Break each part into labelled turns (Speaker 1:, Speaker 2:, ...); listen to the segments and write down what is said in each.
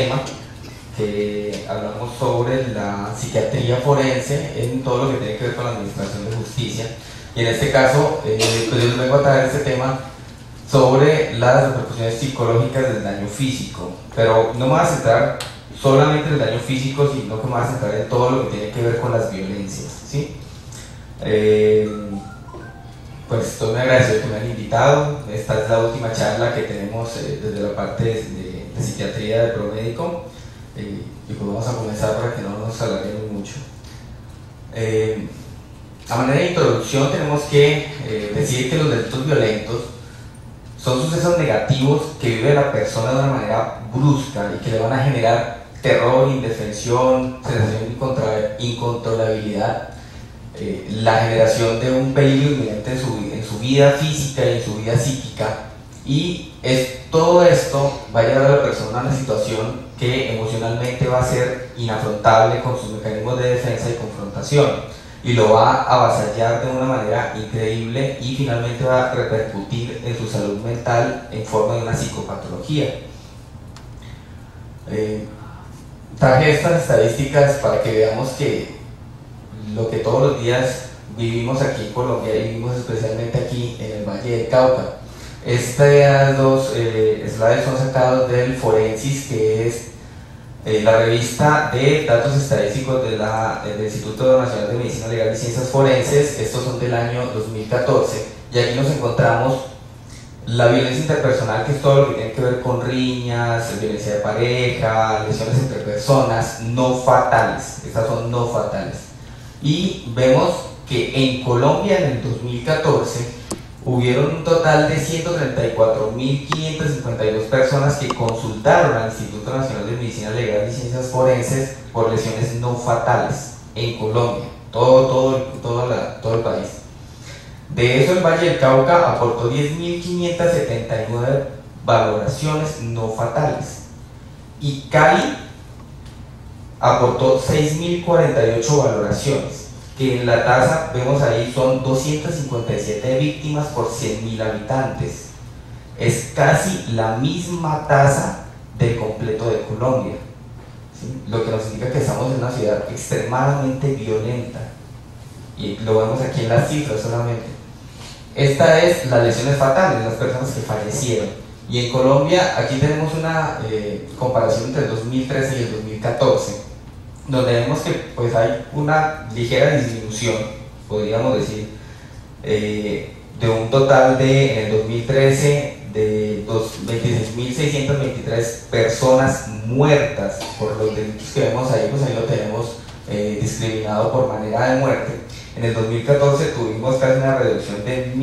Speaker 1: tema que hablamos sobre la psiquiatría forense en todo lo que tiene que ver con la administración de justicia. Y en este caso, pues yo les vengo a traer este tema sobre las repercusiones psicológicas del daño físico, pero no me voy a centrar solamente en el daño físico, sino que me voy a centrar en todo lo que tiene que ver con las violencias, ¿sí? Pues estoy muy agradecido que me han invitado. Esta es la última charla que tenemos desde la parte de psiquiatría de Promédico, y pues vamos a comenzar para que no nos alarguemos mucho. A manera de introducción tenemos que decir que los delitos violentos son sucesos negativos que vive la persona de una manera brusca y que le van a generar terror, indefensión, sensación de incontrolabilidad, la generación de un peligro inminente en su vida física y en su vida psíquica, y todo esto va a llevar a la persona a una situación que emocionalmente va a ser inafrontable con sus mecanismos de defensa y confrontación, y lo va a avasallar de una manera increíble y finalmente va a repercutir en su salud mental en forma de una psicopatología. Traje estas estadísticas para que veamos que lo que todos los días vivimos aquí en Colombia, y vivimos especialmente aquí en el Valle del Cauca. Estas dos slides son sacados del Forensis, que es la revista de datos estadísticos del Instituto Nacional de Medicina Legal y Ciencias Forenses. Estos son del año 2014, y aquí nos encontramos la violencia interpersonal, que es todo lo que tiene que ver con riñas, violencia de pareja, lesiones entre personas no fatales. Estas son no fatales. Y vemos que en Colombia en el 2014 hubieron un total de 134.552 personas que consultaron al Instituto Nacional de Medicina Legal y Ciencias Forenses por lesiones no fatales en Colombia, todo el país. De eso, el Valle del Cauca aportó 10.579 valoraciones no fatales, y Cali aportó 6.048 valoraciones, que en la tasa vemos ahí son 257 víctimas por 100.000 habitantes. Es casi la misma tasa del completo de Colombia, ¿sí? Lo que nos indica que estamos en una ciudad extremadamente violenta, y lo vemos aquí en las cifras solamente. Esta es las lesiones fatales, las personas que fallecieron, y en Colombia aquí tenemos una comparación entre el 2013 y el 2014, donde vemos que pues hay una ligera disminución, podríamos decir, de un total de, en el 2013, de 26.623 personas muertas por los delitos que vemos ahí. Pues ahí lo tenemos discriminado por manera de muerte. En el 2014 tuvimos casi una reducción de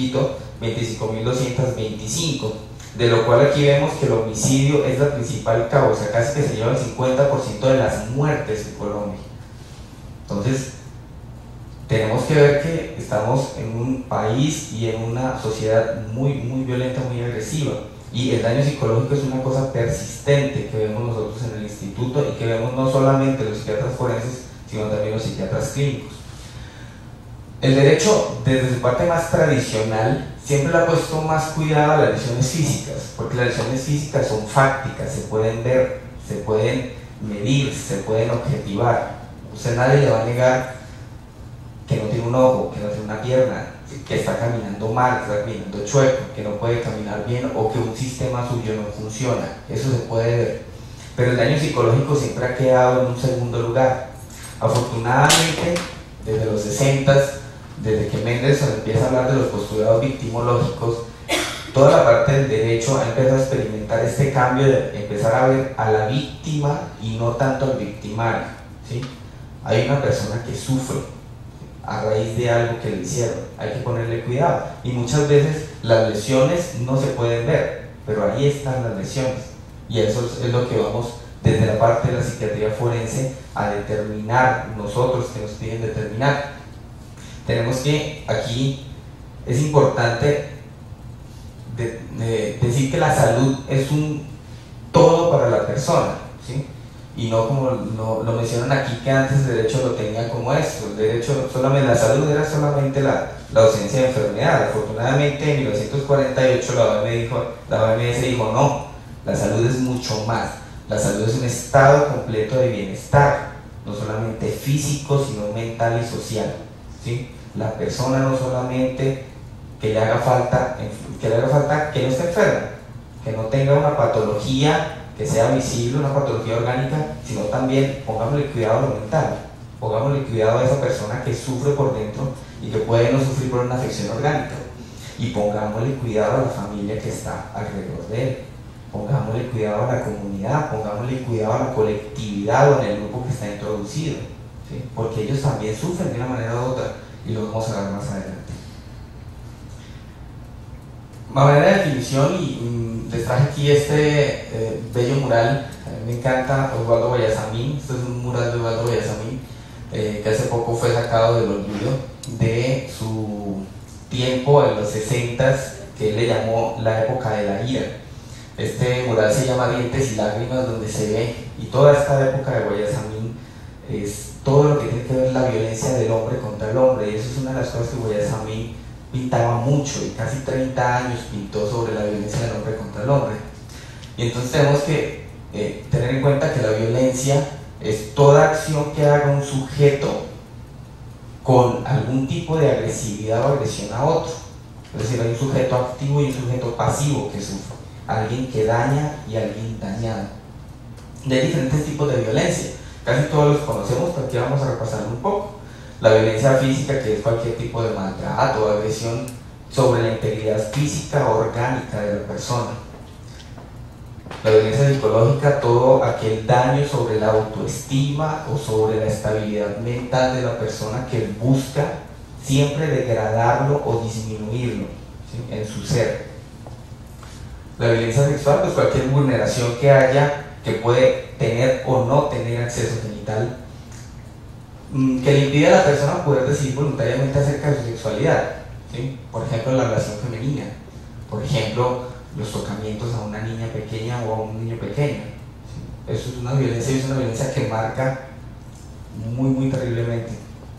Speaker 1: 25.225, de lo cual aquí vemos que el homicidio es la principal causa, casi que se lleva el 50% de las muertes en Colombia. Entonces, tenemos que ver que estamos en un país y en una sociedad muy violenta, muy agresiva, y el daño psicológico es una cosa persistente que vemos nosotros en el instituto, y que vemos no solamente los psiquiatras forenses, sino también los psiquiatras clínicos. El derecho, desde su parte más tradicional, siempre le ha puesto más cuidado a las lesiones físicas, porque las lesiones físicas son fácticas, se pueden ver, se pueden medir, se pueden objetivar. Usted nadie le va a negar que no tiene un ojo, que no tiene una pierna, que está caminando mal, que está caminando chueco, que no puede caminar bien, o que un sistema suyo no funciona. Eso se puede ver. Pero el daño psicológico siempre ha quedado en un segundo lugar. Afortunadamente, desde los 60s, desde que Mendelssohn empieza a hablar de los postulados victimológicos, toda la parte del derecho ha empezado a experimentar este cambio de empezar a ver a la víctima y no tanto al victimario, ¿sí? Hay una persona que sufre a raíz de algo que le hicieron, hay que ponerle cuidado, y muchas veces las lesiones no se pueden ver, pero ahí están las lesiones, y eso es lo que vamos desde la parte de la psiquiatría forense a determinar nosotros, que nos piden determinar. Tenemos que, aquí es importante decir que la salud es un todo para la persona, ¿sí? Y no como lo mencionan aquí, que antes el derecho lo tenía como esto, el derecho solamente, la salud era solamente la ausencia de enfermedad. Afortunadamente en 1948 la OMS dijo no, la salud es mucho más. La salud es un estado completo de bienestar, no solamente físico, sino mental y social, ¿sí? La persona no solamente que le haga falta que no esté enferma, que no tenga una patología que sea visible, una patología orgánica, sino también pongámosle cuidado a lo mental, pongámosle cuidado a esa persona que sufre por dentro y que puede no sufrir por una afección orgánica, y pongámosle cuidado a la familia que está alrededor de él, pongámosle cuidado a la comunidad, pongámosle cuidado a la colectividad o en el grupo que está introducido, ¿sí? Porque ellos también sufren de una manera u otra, y lo vamos a ver más adelante. A manera de definición, les traje aquí este bello mural. A mí me encanta Osvaldo Guayasamín. Este es un mural de Osvaldo Guayasamín, que hace poco fue sacado del olvido de su tiempo en los 60s, que él le llamó la época de la ira. Este mural se llama Dientes y Lágrimas, donde se ve, y toda esta época de Guayasamín es todo lo que tiene que ver la violencia del hombre contra el hombre, y eso es una de las cosas que Guayasamín pintaba mucho, y casi 30 años pintó sobre la violencia del hombre contra el hombre. Y entonces tenemos que tener en cuenta que la violencia es toda acción que haga un sujeto con algún tipo de agresividad o agresión a otro. Es decir, hay un sujeto activo y un sujeto pasivo que sufre, alguien que daña y alguien dañado. Y hay diferentes tipos de violencia, casi todos los conocemos, pero aquí vamos a repasar un poco. La violencia física, que es cualquier tipo de maltrato o agresión sobre la integridad física o orgánica de la persona. La violencia psicológica, todo aquel daño sobre la autoestima o sobre la estabilidad mental de la persona que busca siempre degradarlo o disminuirlo, ¿sí?, en su ser. La violencia sexual, pues cualquier vulneración que haya, que puede tener o no tener acceso genital, que le impide a la persona poder decidir voluntariamente acerca de su sexualidad, ¿sí? Por ejemplo, la relación femenina, por ejemplo, los tocamientos a una niña pequeña o a un niño pequeño, ¿sí? Eso es una violencia, y es una violencia que marca muy terriblemente.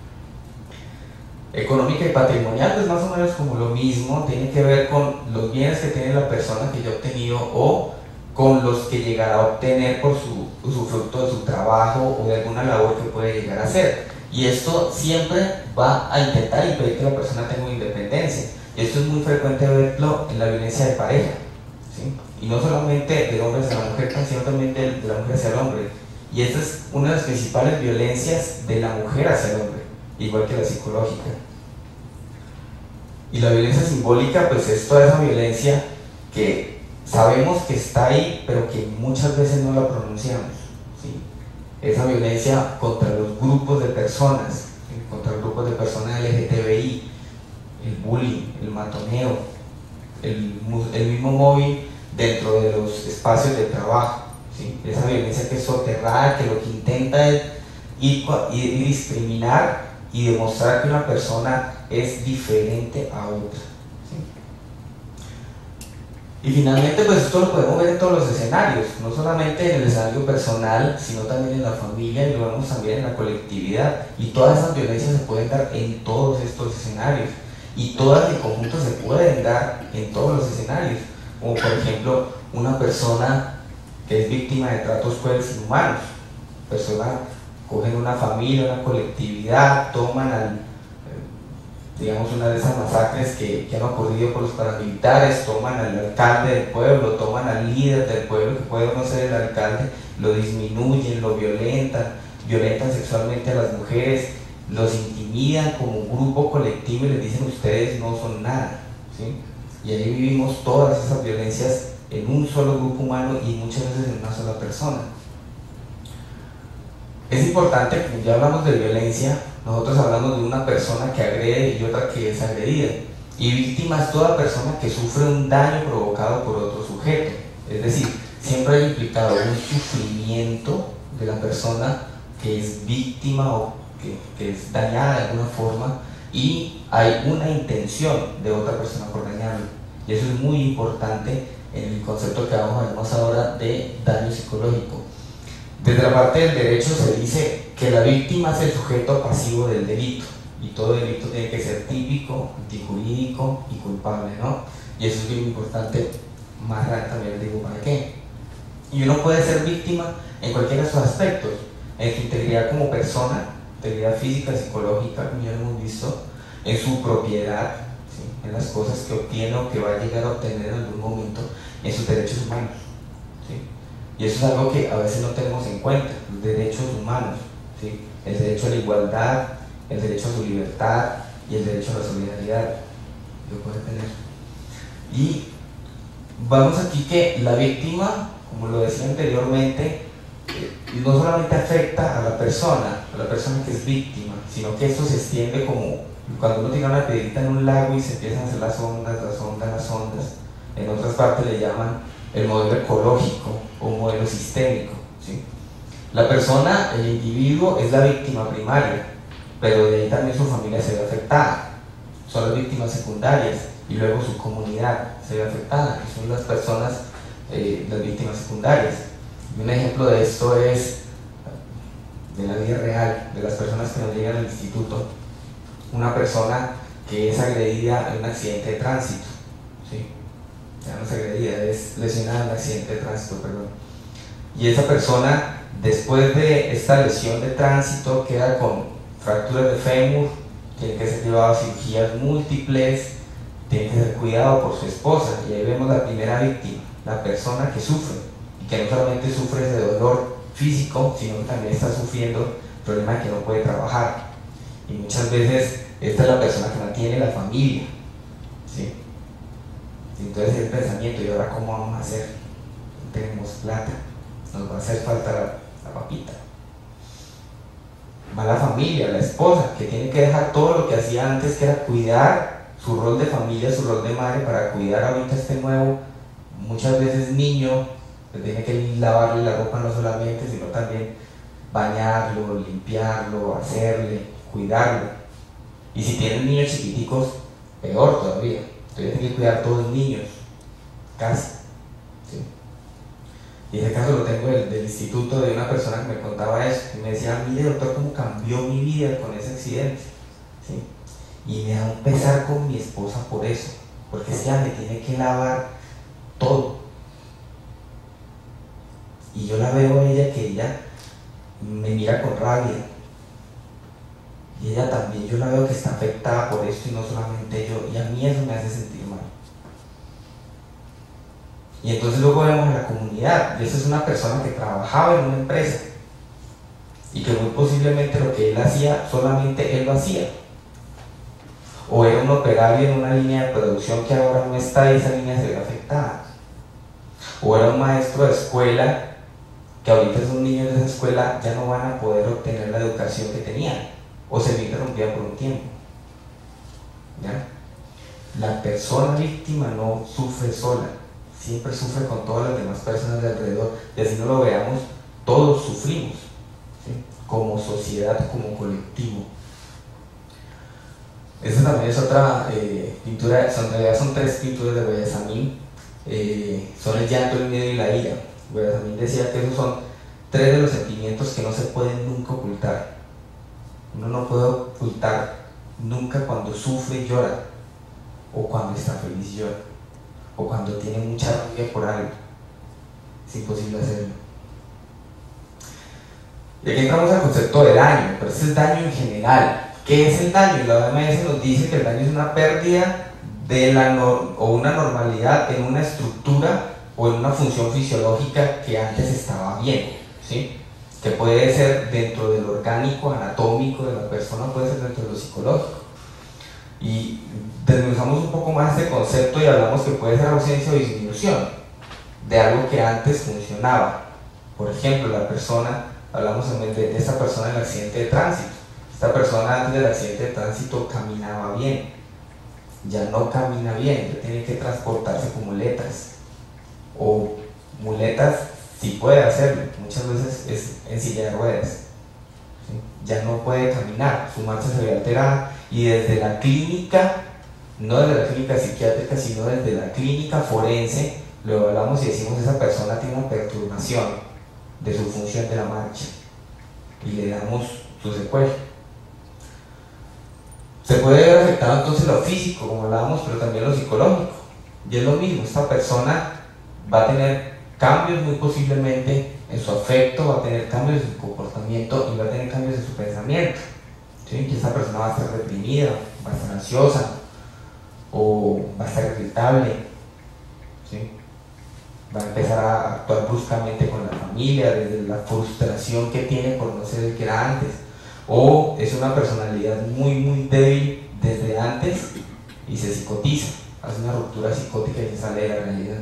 Speaker 1: Económica y patrimonial, pues más o menos como lo mismo, tiene que ver con los bienes que tiene la persona que ya ha obtenido o con los que llegará a obtener por su fruto de su trabajo o de alguna labor que puede llegar a hacer. Y esto siempre va a intentar impedir que la persona tenga una independencia. Y esto es muy frecuente verlo en la violencia de pareja, ¿sí? Y no solamente del hombre hacia la mujer, sino también de la mujer hacia el hombre. Y esta es una de las principales violencias de la mujer hacia el hombre, igual que la psicológica. Y la violencia simbólica, pues es toda esa violencia que sabemos que está ahí, pero que muchas veces no la pronunciamos, ¿sí? Esa violencia contra los grupos de personas, ¿sí?, contra los grupos de personas LGTBI, el bullying, el matoneo, el mismo móvil dentro de los espacios de trabajo, ¿sí? Esa violencia que es soterrada, que lo que intenta es ir discriminar y demostrar que una persona es diferente a otra. Y finalmente, pues esto lo podemos ver en todos los escenarios, no solamente en el escenario personal, sino también en la familia, y lo vemos también en la colectividad. Y todas esas violencias se pueden dar en todos estos escenarios, y todas en conjunto se pueden dar en todos los escenarios, como por ejemplo una persona que es víctima de tratos crueles e inhumanos. Personas cogen una familia, una colectividad, toman digamos, una de esas masacres que han ocurrido por los paramilitares, toman al alcalde del pueblo, toman al líder del pueblo, que puede no ser el alcalde, lo disminuyen, lo violentan sexualmente a las mujeres, los intimidan como un grupo colectivo y les dicen ustedes no son nada, ¿sí? Y ahí vivimos todas esas violencias en un solo grupo humano y muchas veces en una sola persona. Es importante, como ya hablamos de violencia, nosotros hablamos de una persona que agrede y otra que es agredida. Y víctima es toda persona que sufre un daño provocado por otro sujeto. Es decir, siempre hay implicado un sufrimiento de la persona que es víctima o que es dañada de alguna forma, y hay una intención de otra persona por dañarlo. Y eso es muy importante en el concepto que vamos a ver más ahora de daño psicológico. Desde la parte del derecho se dice que la víctima es el sujeto pasivo del delito, y todo delito tiene que ser típico, antijurídico y culpable, ¿no? Y eso es bien importante, más adelante también les digo para qué. Y uno puede ser víctima en cualquiera de esos aspectos, en su integridad como persona, integridad física, psicológica, como ya lo hemos visto, en su propiedad, ¿sí?, en las cosas que obtiene o que va a llegar a obtener en algún momento, en sus derechos humanos, ¿sí? Y eso es algo que a veces no tenemos en cuenta, los derechos humanos, ¿sí?, el derecho a la igualdad, el derecho a su libertad y el derecho a la solidaridad que puede tener. Y vamos aquí que la víctima, como lo decía anteriormente, no solamente afecta a la persona que es víctima, sino que esto se extiende como cuando uno tira una piedrita en un lago y se empiezan a hacer las ondas. En otras partes le llaman el modelo ecológico o modelo sistémico, ¿sí? La persona, el individuo, es la víctima primaria, pero de ahí también su familia se ve afectada, son las víctimas secundarias, y luego su comunidad se ve afectada, que son las personas, las víctimas secundarias. Y un ejemplo de esto es de la vida real, de las personas que nos llegan al instituto, una persona que es agredida en un accidente de tránsito, ¿sí? Ya no es agredida, es lesionada en un accidente de tránsito, perdón. Y esa persona, después de esta lesión de tránsito, queda con fracturas de fémur, tiene que ser llevado a cirugías múltiples, tiene que ser cuidado por su esposa, y ahí vemos la primera víctima, la persona que sufre, y que no solamente sufre ese dolor físico, sino que también está sufriendo el problema de que no puede trabajar. Y muchas veces esta es la persona que mantiene la familia, ¿sí? Y entonces el pensamiento, ¿y ahora cómo vamos a hacer? No tenemos plata, nos va a hacer falta la papita. Va la familia, la esposa, que tiene que dejar todo lo que hacía antes, que era cuidar su rol de familia, su rol de madre, para cuidar ahorita este nuevo, muchas veces niño, que tiene que lavarle la ropa no solamente, sino también bañarlo, limpiarlo, hacerle, cuidarlo. Y si tienen niños chiquiticos, peor todavía, entonces tienen que cuidar a todos los niños, casi, ¿sí? Y ese caso lo tengo del instituto, de una persona que me contaba eso, y me decía: mire doctor, cómo cambió mi vida con ese accidente, ¿sí? Y me da un pesar con mi esposa por eso, porque es que ella me tiene que lavar todo, y yo la veo a ella, que ella me mira con rabia, y ella también, yo la veo que está afectada por esto, y no solamente yo, y a mí eso me hace sentir mal. Y entonces luego vemos a la comunidad, y esa es una persona que trabajaba en una empresa, y que muy posiblemente lo que él hacía, solamente él lo hacía, o era un operario en una línea de producción que ahora no está y esa línea se ve afectada, o era un maestro de escuela que ahorita esos niños de esa escuela ya no van a poder obtener la educación que tenían, o se ve interrumpida por un tiempo, ¿ya? La persona víctima no sufre sola, siempre sufre con todas las demás personas de alrededor, y así no lo veamos, todos sufrimos, ¿sí?, como sociedad, como colectivo. Esta también es otra pintura, en realidad son tres pinturas de Guayasamín, son el llanto, el miedo y la ira. Guayasamín decía que esos son tres de los sentimientos que no se pueden nunca ocultar. Uno no puede ocultar nunca cuando sufre y llora, o cuando está feliz y llora, o cuando tiene mucha rabia por algo. Es imposible hacerlo. Y aquí entramos al concepto de daño, pero este es daño en general. ¿Qué es el daño? La OMS nos dice que el daño es una pérdida de o una normalidad en una estructura o en una función fisiológica que antes estaba bien, ¿sí? Que puede ser dentro del orgánico, anatómico de la persona, puede ser dentro de lo psicológico. Y desmenuzamos un poco más este concepto y hablamos que puede ser ausencia o disminución de algo que antes funcionaba. Por ejemplo, la persona, hablamos de esta persona en el accidente de tránsito. Esta persona antes del accidente de tránsito caminaba bien, ya no camina bien, ya tiene que transportarse con muletas, o muletas sí puede hacerlo, muchas veces es en silla de ruedas, ¿sí? Ya no puede caminar, su marcha se ve alterada, y desde la clínica, no desde la clínica psiquiátrica, sino desde la clínica forense, lo evaluamos y decimos: esa persona tiene una perturbación de su función de la marcha, y le damos su secuela. Se puede ver afectado entonces lo físico, como hablábamos, pero también lo psicológico. Y es lo mismo, esta persona va a tener cambios muy posiblemente en su afecto, va a tener cambios en su comportamiento y va a tener cambios en su pensamiento. ¿Sí? Que esta persona va a estar deprimida, va a estar ansiosa o va a estar irritable. ¿Sí? Va a empezar a actuar bruscamente con la familia, desde la frustración que tiene por no ser el que era antes, o es una personalidad muy débil desde antes y se psicotiza, hace una ruptura psicótica y se sale de la realidad.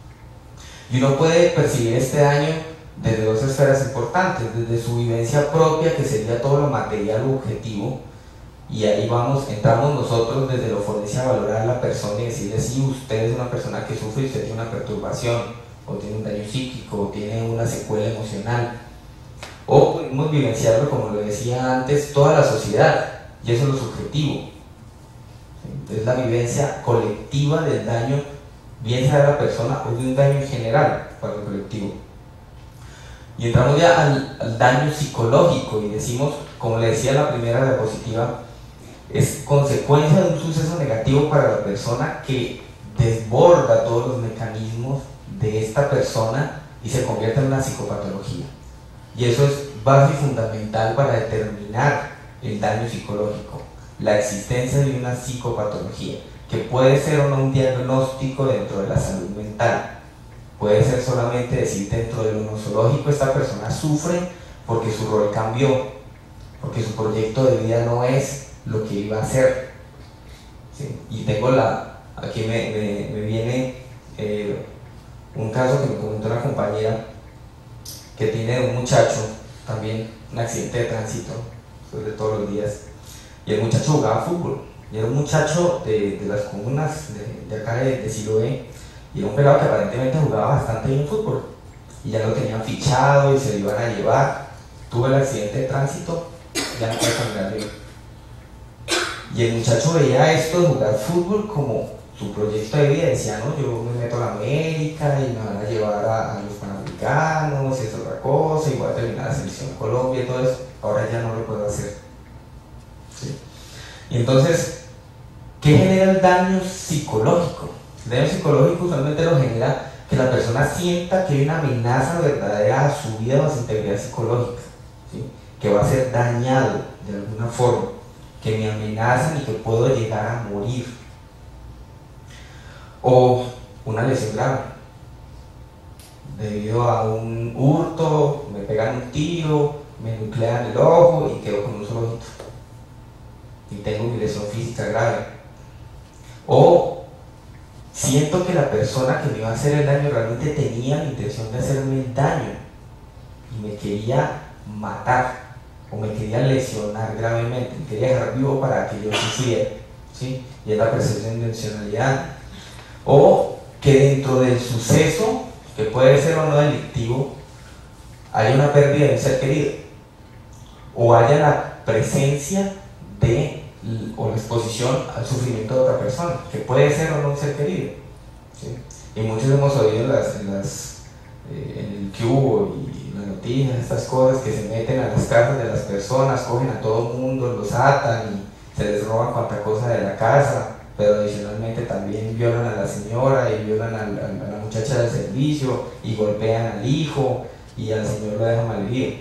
Speaker 1: Y uno puede percibir este daño desde dos esferas importantes, desde su vivencia propia, que sería todo lo material u objetivo, y ahí entramos nosotros desde lo forense a valorar a la persona y decirle: sí, usted es una persona que sufre y usted tiene una perturbación, o tiene un daño psíquico, o tiene una secuela emocional. O podemos vivenciarlo, como lo decía antes, toda la sociedad, y eso es lo subjetivo. Es la vivencia colectiva del daño, bien sea de la persona o de un daño en general para el colectivo. Y entramos ya al daño psicológico y decimos, como le decía la primera diapositiva, es consecuencia de un suceso negativo para la persona que desborda todos los mecanismos de esta persona y se convierte en una psicopatología. Y eso es base fundamental para determinar el daño psicológico, la existencia de una psicopatología, que puede ser o no un diagnóstico dentro de la salud mental. Puede ser solamente decir, dentro de lo nosológico esta persona sufre porque su rol cambió, porque su proyecto de vida no es lo que iba a ser. ¿Sí? Y tengo aquí me viene un caso que me comentó una compañera que tiene un muchacho, también un accidente de tránsito, de todos los días, y el muchacho jugaba fútbol, y era un muchacho de las comunas de acá de Siloé, y era un pelado que aparentemente jugaba bastante bien fútbol, y ya lo tenían fichado y se lo iban a llevar. Tuvo el accidente de tránsito, ya no puede caminar bien. Y el muchacho veía esto de jugar fútbol como su proyecto de vida, decía: no, yo me meto a la América y me van a llevar a los Panamericanos, y es otra cosa, y voy a terminar la selección Colombia y todo eso. Ahora ya no lo puedo hacer. ¿Sí? Y entonces, ¿qué genera el daño psicológico? El daño psicológico usualmente lo genera que la persona sienta que hay una amenaza verdadera a su vida o a su integridad psicológica, ¿sí? Que va a ser dañado de alguna forma, que me amenazan y que puedo llegar a morir. O una lesión grave, debido a un hurto, me pegan un tiro, me nuclean el ojo y quedo con un solo ojito y tengo mi lesión física grave. O siento que la persona que me iba a hacer el daño realmente tenía la intención de hacerme el daño y me quería matar o me quería lesionar gravemente, me quería dejar vivo para que yo sufriera, ¿sí? Y es la percepción de intencionalidad. O que dentro del suceso, que puede ser o no delictivo, haya una pérdida de un ser querido, o haya la presencia o la exposición al sufrimiento de otra persona, que puede ser o no un ser querido, ¿sí? Y muchos hemos oído en el que hubo y las noticias, estas cosas que se meten a las casas de las personas, cogen a todo el mundo, los atan y se les roban cuanta cosa de la casa, pero adicionalmente también violan a la señora y violan a la muchacha del servicio y golpean al hijo y al señor lo dejan malherido.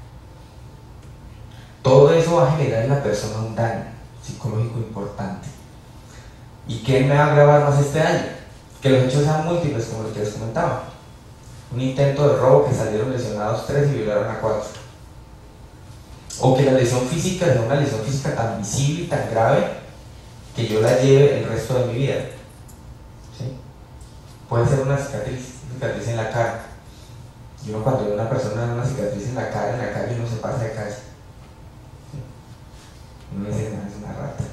Speaker 1: Todo eso va a generar en la persona un daño psicológico importante. ¿Y qué me va a agravar más este daño? Que los hechos sean múltiples, como los que les comentaba. Un intento de robo que salieron lesionados 3 y violaron a 4. O que la lesión física sea una lesión física tan visible y tan grave que yo la lleve el resto de mi vida. ¿Sí? Puede ser una cicatriz en la cara. Y uno cuando ve a una persona con una cicatriz en la calle uno se pasa de calle. ¿Sí? Uno dice: no, es una rata.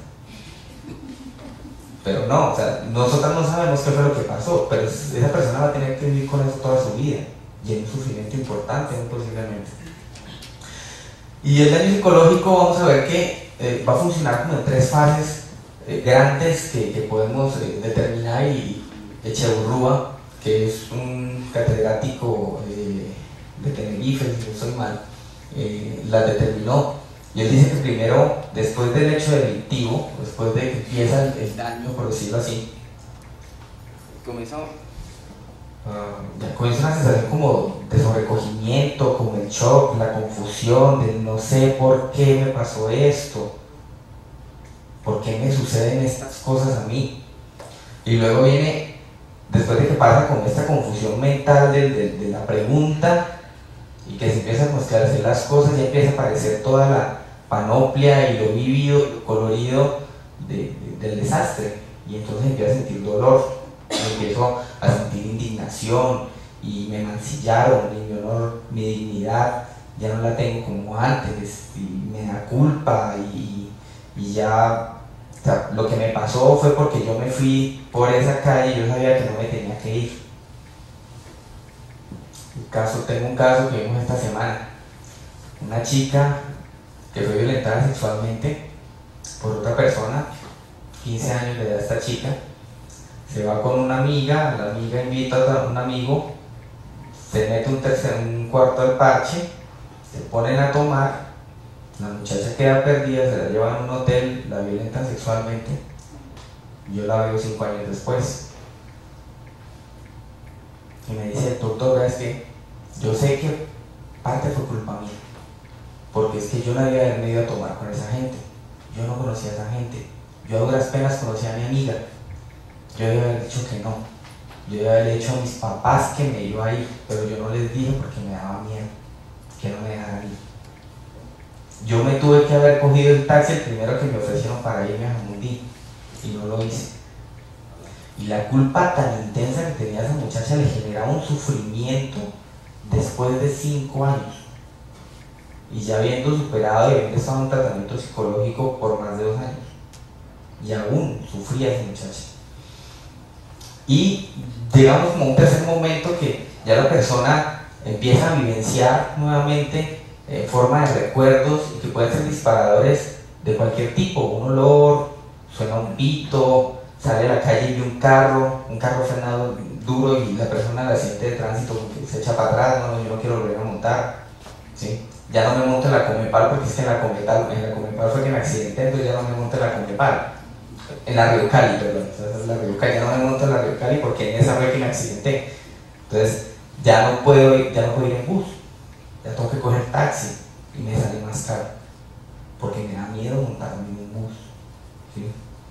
Speaker 1: Pero no, o sea, nosotros no sabemos qué fue lo que pasó, pero esa persona va a tener que vivir con eso toda su vida y en un sufrimiento importante, muy posiblemente. Y el daño psicológico, vamos a ver que va a funcionar como en 3 fases grandes que podemos determinar, y Echeverrúa, que es un catedrático de Tenerife, si no estoy mal, las determinó. Y él dice que primero, después del hecho delictivo, después de que empieza el daño, por decirlo así, comenzó ya comienza una sensación como de sobrecogimiento, como el shock, la confusión, de no sé por qué me pasó esto, por qué me suceden estas cosas a mí. Y luego viene, después de que pasa con esta confusión mental de la pregunta y que se empiezan a esclarecer las cosas, ya empieza a aparecer toda la panoplia y lo vivido, lo colorido del desastre. Y entonces empiezo a sentir dolor, empiezo a sentir indignación y me mancillaron y mi honor, mi dignidad ya no la tengo como antes y me da culpa y ya, o sea, lo que me pasó fue porque yo me fui por esa calle y yo sabía que no me tenía que ir. Tengo un caso que vimos esta semana, una chica que fue violentada sexualmente por otra persona, 15 años de edad esta chica, se va con una amiga, la amiga invita a un amigo, se mete un cuarto al parche, se ponen a tomar, la muchacha queda perdida, se la llevan a un hotel, la violentan sexualmente, yo la veo 5 años después. Y me dice, doctor, es que yo sé que parte fue culpa mía, porque es que yo no debía haberme ido a tomar con esa gente, yo no conocía a esa gente, yo a duras penas conocía a mi amiga, yo debía haber dicho que no, yo debía haber dicho a mis papás que me iba a ir, pero yo no les dije porque me daba miedo que no me dejaran ir. Yo me tuve que haber cogido el taxi, el primero que me ofrecieron para irme a Jamundí, y no lo hice. Y la culpa tan intensa que tenía esa muchacha le generaba un sufrimiento después de 5 años. Y ya habiendo superado y habiendo estado en tratamiento psicológico por más de 2 años. Y aún sufría esa muchacha. Y llegamos como a un tercer momento que ya la persona empieza a vivenciar nuevamente forma de recuerdos y que pueden ser disparadores de cualquier tipo. Un olor, suena un pito, sale a la calle y ve un carro frenado duro y la persona en el accidente de tránsito se echa para atrás, no, yo no quiero volver a montar, ¿sí? Ya no me monto en la Comepal porque es que en la Comepal fue que me accidenté, entonces ya no me monto en la Comepal. En la Río Cali, perdón, la Río Cali, ya no me monto en la Río Cali porque en esa fue que me accidenté. Entonces ya no puedo ir en bus, ya tengo que coger taxi y me sale más caro porque me da miedo montarme en un bus, ¿sí?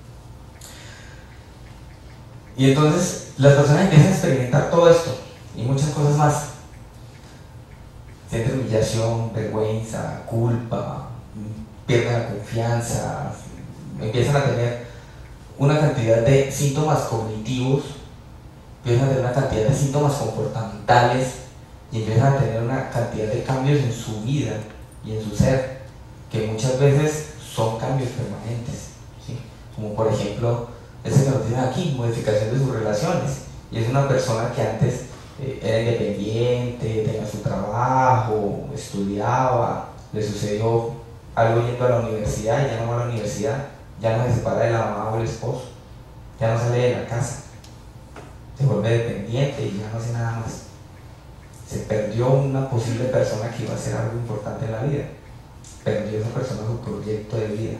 Speaker 1: Y entonces las personas empiezan a experimentar todo esto y muchas cosas más. Sienten humillación, vergüenza, culpa, pierden la confianza, empiezan a tener una cantidad de síntomas cognitivos, empiezan a tener una cantidad de síntomas comportamentales y empiezan a tener una cantidad de cambios en su vida y en su ser, que muchas veces son cambios permanentes, ¿sí? Como por ejemplo, ese que nos dicen aquí, modificación de sus relaciones, y es una persona que antes era independiente, tenía su trabajo, estudiaba, le sucedió algo yendo a la universidad y ya no va a la universidad, ya no se separa de la mamá o el esposo, ya no sale de la casa, se vuelve dependiente y ya no hace nada más. Se perdió una posible persona que iba a hacer algo importante en la vida, perdió esa persona su proyecto de vida.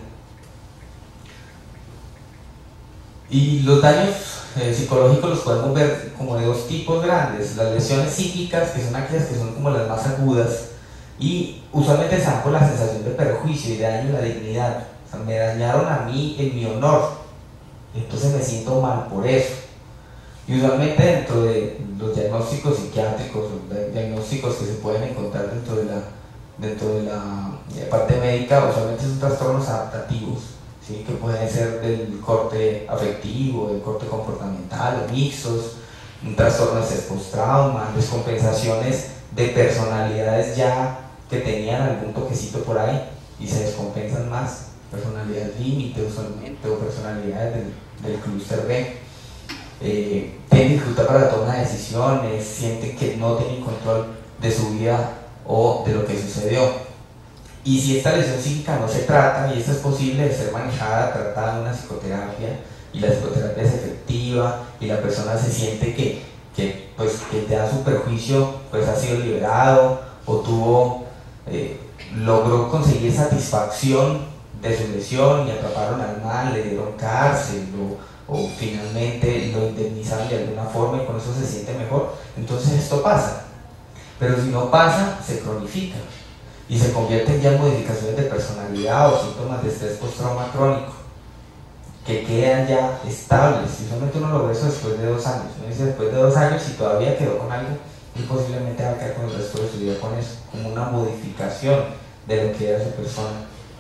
Speaker 1: Y los daños psicológicos los podemos ver como de 2 tipos grandes: las lesiones psíquicas, que son aquellas que son como las más agudas y usualmente se dan por la sensación de perjuicio y de daño a la dignidad. O sea, me dañaron a mí en mi honor, entonces me siento mal por eso. Y usualmente dentro de los diagnósticos psiquiátricos, los diagnósticos que se pueden encontrar dentro de la parte médica, usualmente son trastornos adaptativos, ¿sí? Que pueden ser del corte afectivo, del corte comportamental, o mixtos, un trastorno de estrés postrauma, descompensaciones de personalidades ya que tenían algún toquecito por ahí y se descompensan más, personalidades límite usualmente, o personalidades del clúster B. Tienen dificultad para la toma de decisiones, sienten que no tienen control de su vida o de lo que sucedió. Y si esta lesión psíquica no se trata, y esta es posible de ser manejada, tratada en una psicoterapia, y la psicoterapia es efectiva, y la persona se siente que ya su perjuicio pues, ha sido liberado, o logró conseguir satisfacción de su lesión, y atraparon al mal, le dieron cárcel, o finalmente lo indemnizaron de alguna forma y con eso se siente mejor, entonces esto pasa. Pero si no pasa, se cronifica y se convierten ya en modificaciones de personalidad o síntomas de estrés postraumático crónico que quedan ya estables, y solamente uno lo ve eso después de 2 años. Uno dice después de 2 años, si todavía quedó con algo, y posiblemente va a quedar con el resto de su vida con eso, como una modificación de lo que era su persona.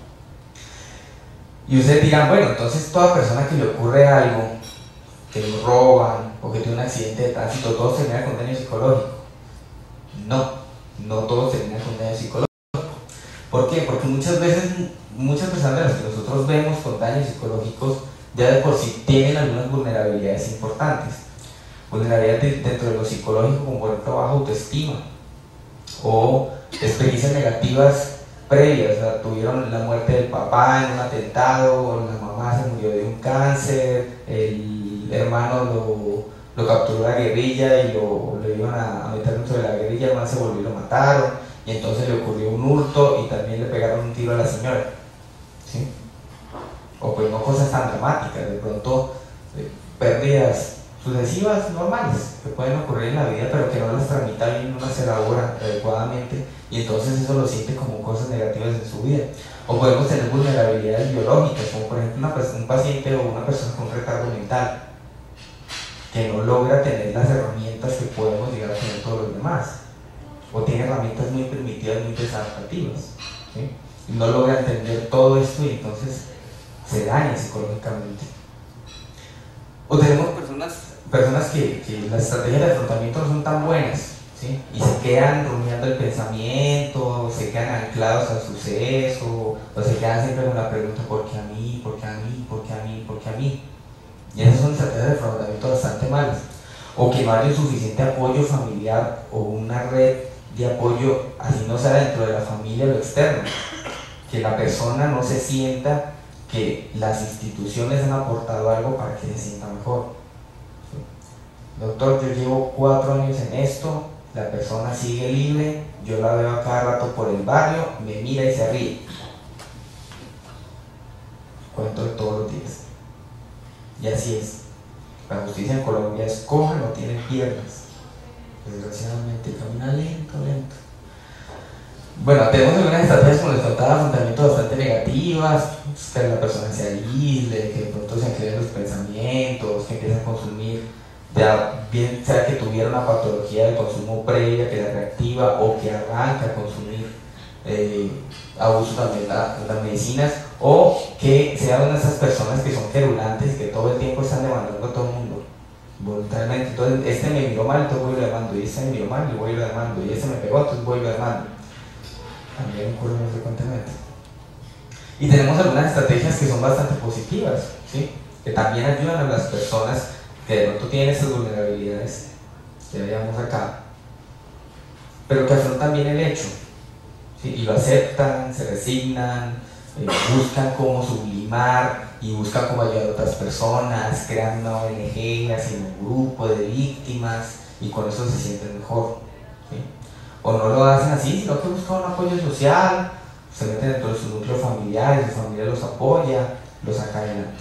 Speaker 1: Y ustedes dirán, bueno, entonces toda persona que le ocurre algo, que lo roban o que tiene un accidente de tránsito, todos terminan con daño psicológico. No, no todos terminan con daño psicológico. ¿Por qué? Porque muchas veces, muchas personas de las que nosotros vemos con daños psicológicos ya de por sí tienen algunas vulnerabilidades importantes. Vulnerabilidades dentro de lo psicológico, como por ejemplo baja autoestima o experiencias negativas previas, o sea, tuvieron la muerte del papá en un atentado, o la mamá se murió de un cáncer, el hermano lo capturó la guerrilla y lo iban a meter dentro de la guerrilla, el hermano se volvió y lo mataron. Y entonces le ocurrió un hurto y también le pegaron un tiro a la señora, ¿sí? O pues no cosas tan dramáticas, de pronto pérdidas sucesivas normales que pueden ocurrir en la vida, pero que no las tramita bien, no las elabora adecuadamente, y entonces eso lo siente como cosas negativas en su vida. O podemos tener vulnerabilidades biológicas, como por ejemplo un paciente o una persona con un retardo mental que no logra tener las herramientas que podemos llegar a tener todos los demás, o tiene herramientas muy primitivas, muy desadaptativas, ¿sí? Y no logra entender todo esto y entonces se daña psicológicamente. O tenemos personas que las estrategias de afrontamiento no son tan buenas, ¿sí? Y se quedan rumiando el pensamiento, se quedan anclados al suceso, o se quedan siempre con la pregunta ¿por qué a mí? ¿Por qué a mí? ¿Por qué a mí? ¿Por qué a mí? Y esas son estrategias de afrontamiento bastante malas. O que no haya un suficiente apoyo familiar o una red de apoyo, así no sea dentro de la familia o lo externo, que la persona no se sienta que las instituciones han aportado algo para que se sienta mejor. ¿Sí? Doctor, yo llevo 4 años en esto, la persona sigue libre, yo la veo a cada rato por el barrio, me mira y se ríe. Cuento de todos los días. Y así es. La justicia en Colombia es coja, no tiene piernas. Desgraciadamente camina lento. Bueno, tenemos algunas estrategias, como les contaba, afrontamiento bastante negativas, que la persona se aísle, que de pronto se anclen los pensamientos, que empiece a consumir, ya bien sea que tuviera una patología de consumo previa que la reactiva o que arranca a consumir abuso también de las medicinas, o que sea una de esas personas que son querulantes y que todo el tiempo están demandando a todo el mundo voluntariamente. Entonces, este me miró mal, entonces voy y lo demando, y este me miró mal, yo voy y lo demando, y este me pegó, entonces voy y lo demando. También ocurre muy frecuentemente. Y tenemos algunas estrategias que son bastante positivas, ¿sí? Que también ayudan a las personas que de pronto tienen estas vulnerabilidades que veíamos acá, pero que afrontan bien el hecho, ¿sí? Y lo aceptan, se resignan, buscan cómo sublimar y buscan cómo ayudar a otras personas, crean una ONG, hacen un grupo de víctimas y con eso se sienten mejor, ¿sí? O no lo hacen así, sino que buscan un apoyo social, se meten dentro de su núcleo familiar, su familia los apoya, los saca adelante.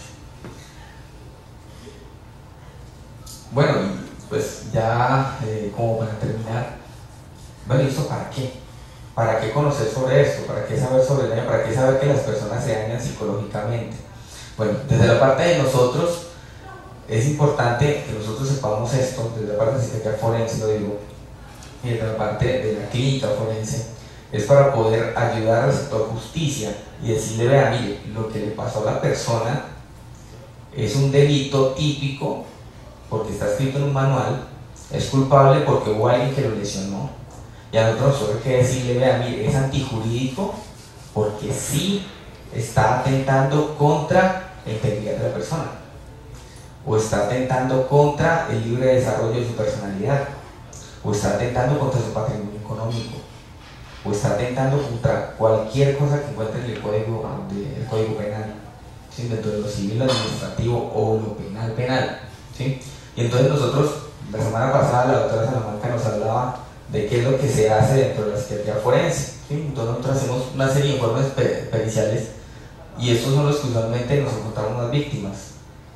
Speaker 1: Bueno, y pues ya como para terminar, bueno, ¿y esto para qué? ¿Para qué conocer sobre esto? ¿Para qué saber sobre el daño? ¿Para qué saber que las personas se dañan psicológicamente? Bueno, desde la parte de nosotros, es importante que nosotros sepamos esto, desde la parte de psiquiatría forense lo digo, y desde la parte de la clínica forense, es para poder ayudar al sector justicia y decirle, vea, mire, lo que le pasó a la persona es un delito típico, porque está escrito en un manual, es culpable porque hubo alguien que lo lesionó. Y a nosotros hay que decirle, vea, mire, es antijurídico porque sí está atentando contra la integridad de la persona, o está atentando contra el libre desarrollo de su personalidad, o está atentando contra su patrimonio económico, o está atentando contra cualquier cosa que encuentre en el código penal, ¿sí? Dentro de lo civil, lo administrativo o lo penal, ¿sí? Y entonces nosotros, la semana pasada la doctora Salamanca nos hablaba de qué es lo que se hace dentro de la psiquiatría forense, ¿sí? Entonces nosotros hacemos una serie de informes periciales y estos son los que usualmente nos encontramos las víctimas.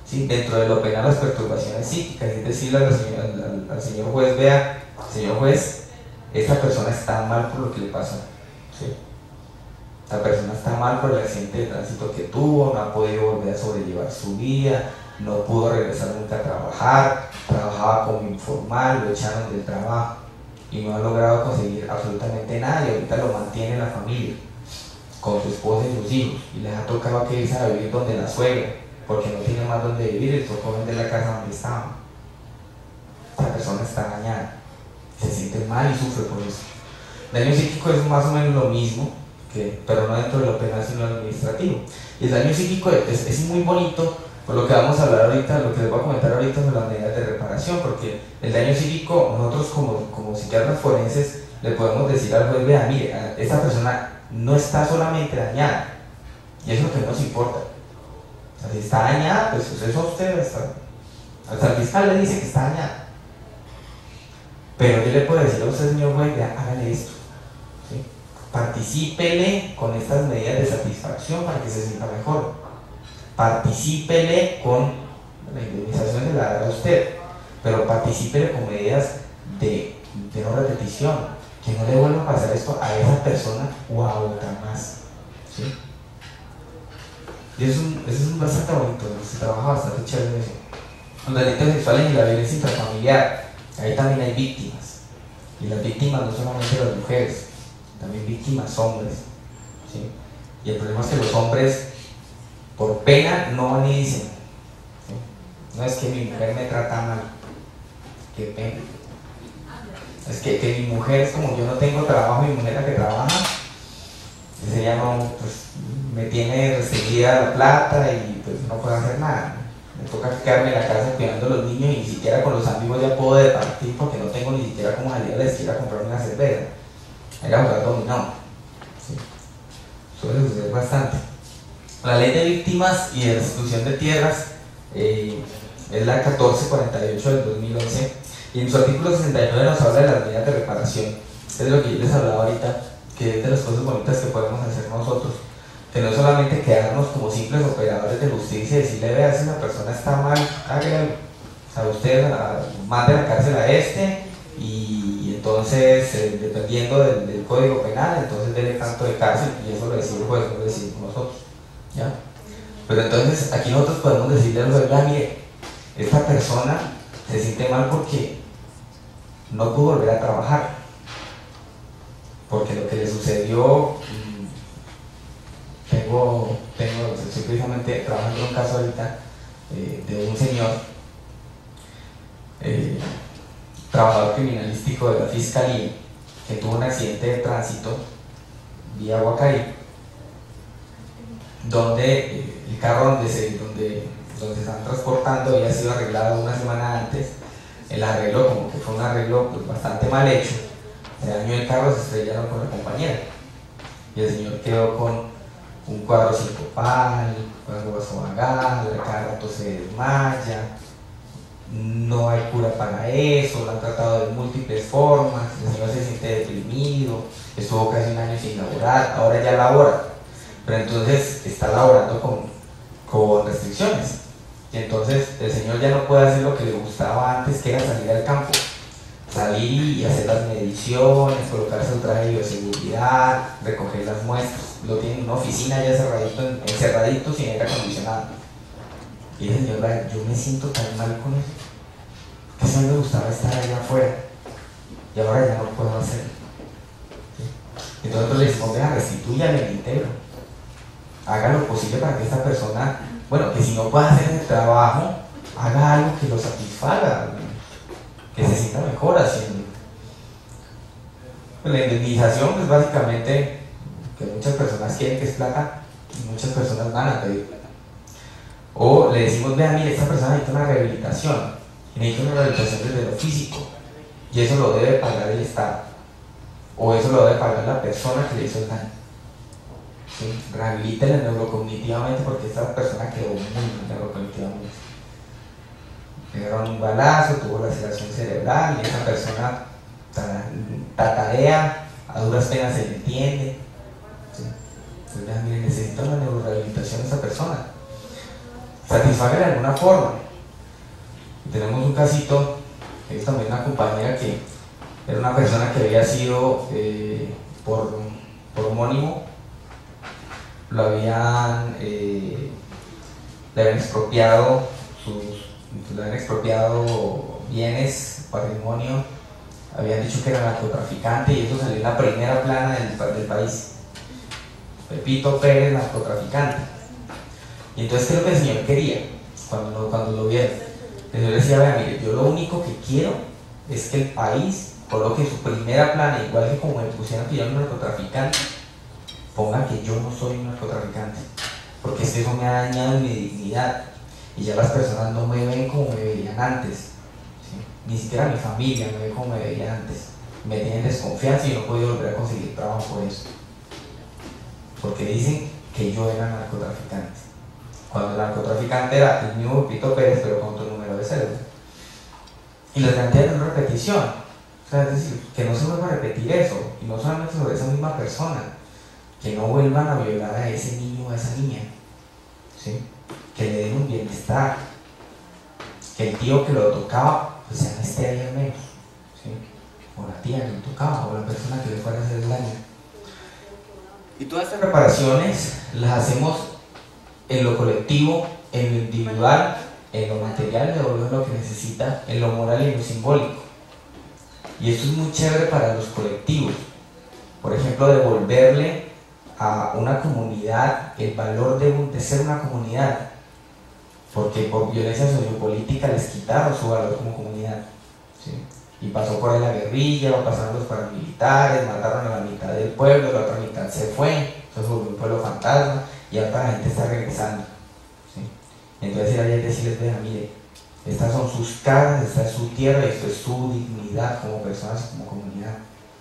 Speaker 1: ¿sí? Dentro de lo penal, las perturbaciones psíquicas, es decir, al señor juez, vea, señor juez, esta persona está mal por lo que le pasó, ¿sí? Esta persona está mal por el accidente de tránsito que tuvo, no ha podido volver a sobrellevar su vida, no pudo regresar nunca a trabajar, trabajaba como informal, lo echaron del trabajo y no ha logrado conseguir absolutamente nada y ahorita lo mantiene en la familia, con su esposa y sus hijos, y les ha tocado que irse a vivir donde la suegra, porque no tiene más donde vivir, les tocó vender la casa donde estaban. Esta persona está dañada, se siente mal y sufre por eso. Daño psíquico es más o menos lo mismo, pero no dentro de lo penal sino lo administrativo. Y el daño psíquico es muy bonito por lo que vamos a hablar ahorita, lo que les voy a comentar ahorita sobre las medidas de reparación, porque el daño psíquico, nosotros como psiquiatras forenses le podemos decir al juez, vea, mire, esta persona no está solamente dañada, y eso es lo que nos importa. O sea, si está dañada, pues eso a usted hasta el fiscal le dice que está dañada. Pero yo le puedo decir a usted, señor juez, vea, hágale esto, ¿sí? Particípele con estas medidas de satisfacción para que se sienta mejor. Particípele con la indemnización de la dará a usted, pero particípele con medidas de no repetición, que no le vuelva a pasar esto a esa persona o a otra más, ¿sí? Y eso es bastante bonito, se trabaja bastante chévere eso. Los delitos sexuales y la violencia intrafamiliar, ahí también hay víctimas, y las víctimas no solamente las mujeres, también víctimas hombres, ¿sí? Y el problema es que los hombres por pena no van y dicen, ¿sí? No es que mi mujer me trata mal, qué pena, es que mi mujer es como yo no tengo trabajo, mi mujer es la que trabaja, ella no, pues me tiene restringida la plata y pues no puedo hacer nada, me toca quedarme en la casa cuidando a los niños y ni siquiera con los amigos ya puedo departir porque no tengo ni siquiera como salir a la esquina a comprarme una cerveza, hay que jugar dominó, ¿sí? Suele suceder bastante. La ley de víctimas y de restitución de tierras es la 1448 del 2011 y en su artículo 69 nos habla de las medidas de reparación. Es lo que yo les hablaba ahorita, que es de las cosas bonitas que podemos hacer nosotros, que no es solamente quedarnos como simples operadores de justicia y decirle, vea, si una persona está mal, hágale, o sea, usted mande a la cárcel a este y entonces dependiendo del código penal, entonces dele tanto de cárcel y eso lo decide el juez, no lo decimos nosotros, ¿ya? Pero entonces aquí nosotros podemos decirle al juez, mire, esta persona se siente mal porque no pudo volver a trabajar, porque lo que le sucedió, estoy precisamente trabajando en un caso ahorita de un señor, trabajador criminalístico de la fiscalía, que tuvo un accidente de tránsito vía Guacarí, donde el carro donde se están transportando había sido arreglado una semana antes. El arreglo, como que fue un arreglo pues, bastante mal hecho, se dañó el carro, se estrellaron con la compañera y el señor quedó con un cuadro sincopal, cuadro vasovagal, cada rato se desmaya, no hay cura para eso, lo han tratado de múltiples formas, el señor se siente deprimido, estuvo casi un año sin laborar, ahora ya labora, pero entonces está laborando con restricciones. Y entonces el señor ya no puede hacer lo que le gustaba antes, que era salir al campo, salir y hacer las mediciones, colocarse un traje de bioseguridad, recoger las muestras. Lo tiene en una oficina ya encerradito sin aire acondicionado. Y el señor, yo me siento tan mal con eso, que eso me gustaba estar allá afuera y ahora ya no puedo hacerlo. ¿Sí? Entonces nosotros le decimos, vea, restitúyale el entero, haga lo posible para que esta persona, bueno, que si no puede hacer el trabajo, haga algo que lo satisfaga, que se sienta mejor haciendo. La indemnización es básicamente que muchas personas quieren que es plata y muchas personas van a pedir plata. O le decimos, vea, mire, esta persona necesita una rehabilitación, y necesita una rehabilitación desde lo físico, y eso lo debe pagar el Estado, o eso lo debe pagar la persona que le hizo el daño. ¿Sí? Rehabilítela neurocognitivamente porque esta persona quedó muy neurocognitivamente. Pegaron un balazo, tuvo laceración cerebral y esa persona tatarea, a duras penas se le entiende. ¿Sí? Entonces, mire, necesita una neurorehabilitación esa persona. satisfaga de alguna forma. Y tenemos un casito, que es también una compañera que era una persona que había sido por homónimo, le habían expropiado bienes, patrimonio, habían dicho que era narcotraficante y eso salió en la primera plana del país. Pepito Pérez, narcotraficante. Y entonces, ¿qué es lo que el señor quería cuando lo vieron? El señor decía, vea, mire, yo lo único que quiero es que el país coloque en su primera plana, igual que como me pusieron que yo era un narcotraficante, ponga que yo no soy un narcotraficante, porque es que eso me ha dañado mi dignidad y ya las personas no me ven como me veían antes, ¿sí? Ni siquiera mi familia me ve como me veía antes, me tienen desconfianza y no he podido volver a conseguir trabajo por eso, porque dicen que yo era narcotraficante, cuando el narcotraficante era el mismo Pepito Pérez pero con otro número de cédula. Y les plantean una repetición, o sea, es decir, que no se vuelva a repetir eso, y no solamente sobre esa misma persona, que no vuelvan a violar a ese niño o a esa niña, ¿sí? Que le den un bienestar, que el tío que lo tocaba, pues ya no esté ahí al menos, ¿sí? O la tía que lo tocaba, o la persona que le fuera a hacer el daño. Y todas estas reparaciones las hacemos en lo colectivo, en lo individual, en lo material, devolver lo que necesita, en lo moral y en lo simbólico. Y esto es muy chévere para los colectivos. Por ejemplo, devolverle a una comunidad el valor de ser una comunidad, porque por violencia sociopolítica les quitaron su valor como comunidad, ¿sí? Y pasó por ahí la guerrilla, pasaron los paramilitares, mataron a la mitad del pueblo, la otra mitad se fue, entonces volvió un pueblo fantasma y ahora la gente está regresando, ¿sí? Entonces hay que decirles, vean, mire, estas son sus casas, esta es su tierra, esto es su dignidad como personas y como comunidad.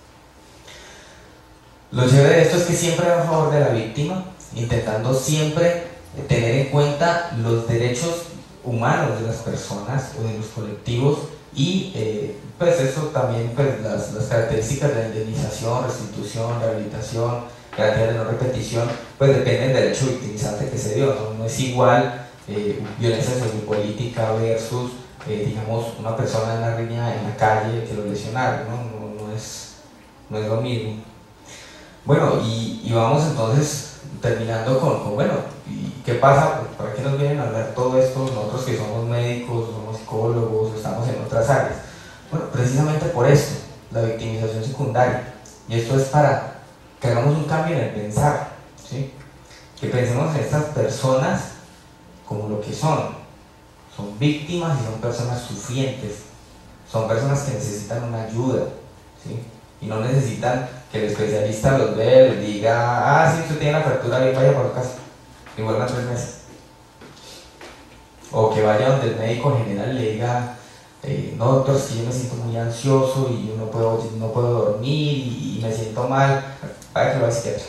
Speaker 1: Lo chévere de esto es que siempre va a favor de la víctima, intentando siempre tener en cuenta los derechos humanos de las personas o de los colectivos y pues eso también, pues las características de la indemnización, restitución, rehabilitación, garantía de no repetición, pues dependen del hecho victimizante que se dio, no es igual violencia sociopolítica versus digamos una persona en la riña en la calle que lo lesionaron, no es lo mismo. Bueno, y vamos entonces terminando con bueno, ¿y qué pasa? ¿Para qué nos vienen a hablar todo esto nosotros que somos médicos, somos psicólogos, estamos en otras áreas? Bueno, precisamente por esto, la victimización secundaria. Y esto es para que hagamos un cambio en el pensar, ¿sí? Que pensemos en estas personas como lo que son víctimas y son personas sufrientes, son personas que necesitan una ayuda, ¿sí? Y no necesitan que el especialista los vea y les diga, sí, usted tiene la fractura, bien, vaya por casa y vuelvan 3 meses. O que vaya donde el médico general y le diga, no doctor, es que yo me siento muy ansioso y yo no puedo dormir y me siento mal, vaya que lo va al psiquiatra.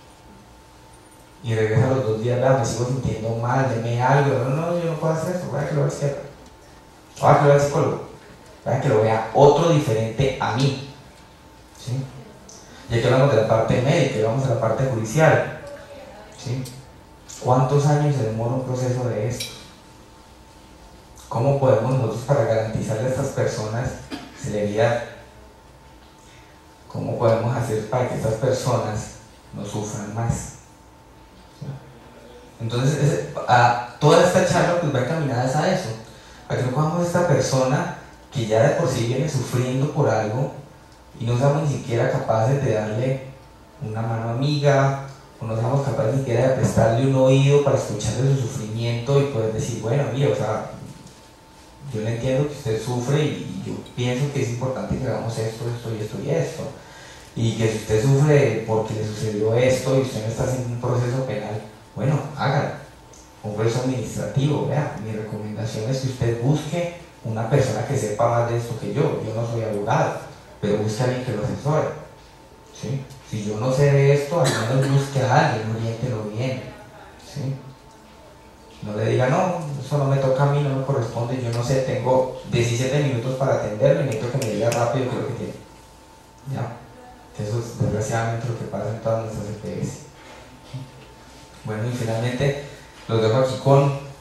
Speaker 1: Y regresa a los 2 días, me sigo sintiendo mal, deme algo, no, yo no puedo hacer eso, vaya que lo va al psiquiatra. Vaya que lo vea al psicólogo, vaya que lo vea otro diferente a mí. ¿Sí? Y aquí hablamos de la parte médica y vamos a la parte judicial, ¿sí? ¿Cuántos años se demora un proceso de esto? ¿Cómo podemos nosotros para garantizarle a estas personas celeridad? ¿Cómo podemos hacer para que estas personas no sufran más? ¿Sí? Entonces, toda esta charla pues va encaminada a eso, a que no cojamos a esta persona que ya de por sí viene sufriendo por algo y no seamos ni siquiera capaces de darle una mano amiga, o no seamos capaces ni siquiera de prestarle un oído para escucharle su sufrimiento y poder decir, bueno, mire, o sea, yo le entiendo que usted sufre y yo pienso que es importante que hagamos esto, esto y esto y esto, y que si usted sufre porque le sucedió esto y usted no está haciendo un proceso penal, bueno, hágalo, un proceso administrativo, vea, mi recomendación es que usted busque una persona que sepa más de esto que yo no soy abogado, pero busque a alguien que lo asesore, ¿sí? Si yo no sé de esto, al menos busque a alguien, oriéntelo bien, ¿sí? No le diga, no, eso no me toca a mí, no me corresponde, yo no sé, tengo 17 minutos para atenderlo y necesito que me diga rápido qué es lo que tiene, ¿ya? Que eso es desgraciadamente lo que pasa en todas nuestras EPS. Bueno, y finalmente los dejo aquí con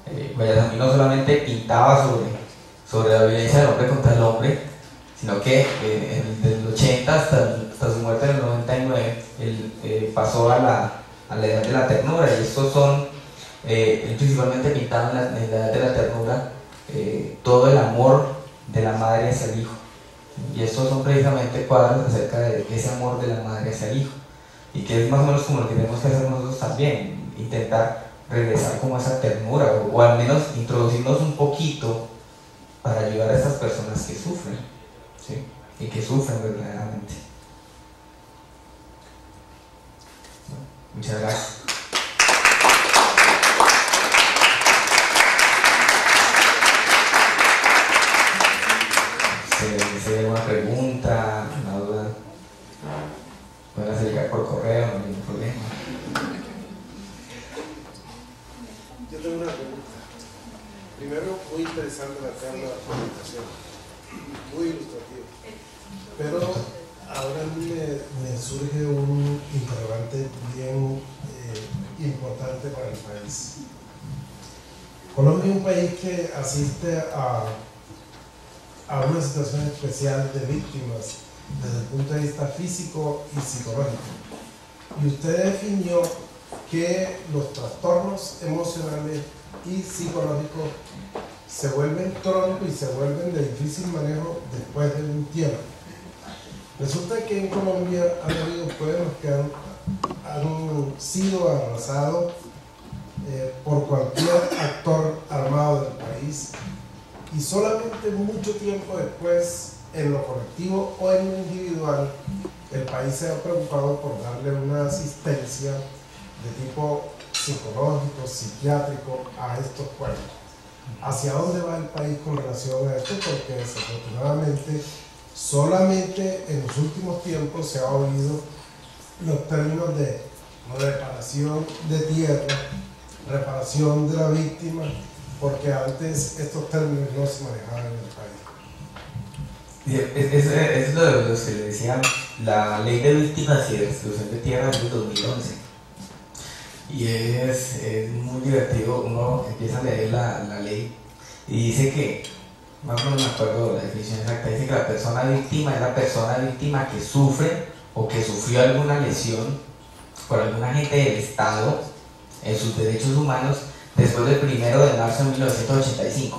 Speaker 1: Guayasamín no solamente pintaba sobre la violencia del hombre contra el hombre, sino que desde el 80 hasta su muerte en el 99, él pasó a la edad de la ternura, y estos son, él principalmente pintaba en la edad de la ternura todo el amor de la madre hacia el hijo, y estos son precisamente cuadros acerca de ese amor de la madre hacia el hijo, y que es más o menos como lo que tenemos que hacer nosotros también, intentar regresar como a esa ternura, o al menos introducirnos un poquito para ayudar a estas personas que sufren, ¿sí? Y que sufren verdaderamente. Muchas gracias. Si hay una pregunta, una duda, pueden acercar por correo, no hay ningún problema.
Speaker 2: Yo tengo una pregunta. Primero, muy interesante la charla, la presentación, muy ilustrativa. Pero ahora me surge un interrogante bien importante para el país. Colombia es un país que asiste a una situación especial de víctimas desde el punto de vista físico y psicológico. Y usted definió que los trastornos emocionales y psicológicos se vuelven crónicos y se vuelven de difícil manejo después de un tiempo. Resulta que en Colombia han habido pueblos que han sido arrasados por cualquier actor armado del país, y solamente mucho tiempo después, en lo colectivo o en lo individual, el país se ha preocupado por darle una asistencia de tipo psicológico, psiquiátrico a estos pueblos. ¿Hacia dónde va el país con relación a esto? Porque desafortunadamente solamente en los últimos tiempos se ha oído los términos de reparación de tierra, reparación de la víctima, porque antes estos términos no se manejaban en el país.
Speaker 1: Es lo de los que le decían la ley de víctimas y de restitución de tierra del 2011. Y es muy divertido, uno empieza a leer la ley y dice que, más o menos me acuerdo la definición exacta, dice que la persona víctima es la persona víctima que sufre o que sufrió alguna lesión por algún agente del Estado en sus derechos humanos después del 1 de marzo de 1985.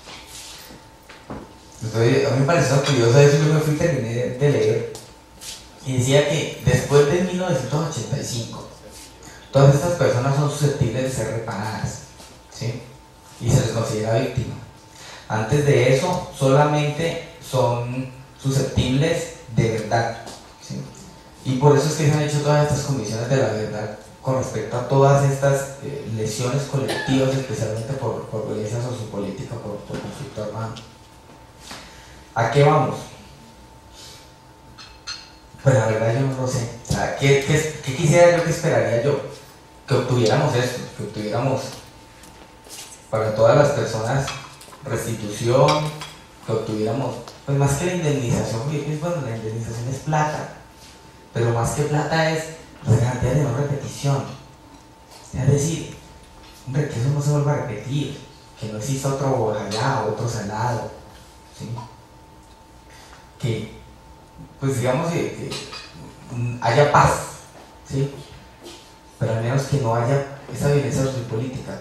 Speaker 1: Entonces, a mí me pareció curioso eso, yo me fui y terminé de leer, y decía que después de 1985, todas estas personas son susceptibles de ser reparadas, ¿sí? Y se les considera víctima. Antes de eso, solamente son susceptibles de verdad, ¿sí? Y por eso es que se han hecho todas estas comisiones de la verdad con respecto a todas estas lesiones colectivas, especialmente por violencia sociopolítica, por conflicto armado. ¿A qué vamos? Pues la verdad yo no lo sé. O sea, ¿qué quisiera yo, qué esperaría yo? Que obtuviéramos esto, que obtuviéramos para todas las personas restitución, que obtuviéramos, pues más que la indemnización, bueno, la indemnización es plata, pero más que plata es la garantía de no repetición. Es decir, hombre, que eso no se vuelva a repetir, que no exista otro Bojayá, otro Salado, ¿sí? Que, pues digamos que haya paz, ¿sí? Pero al menos que no haya esa violencia sociopolítica.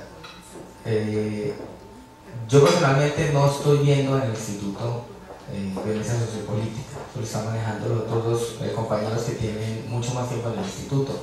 Speaker 1: Yo personalmente no estoy viendo en el instituto violencia sociopolítica, lo están manejando los otros dos compañeros que tienen mucho más tiempo en el instituto.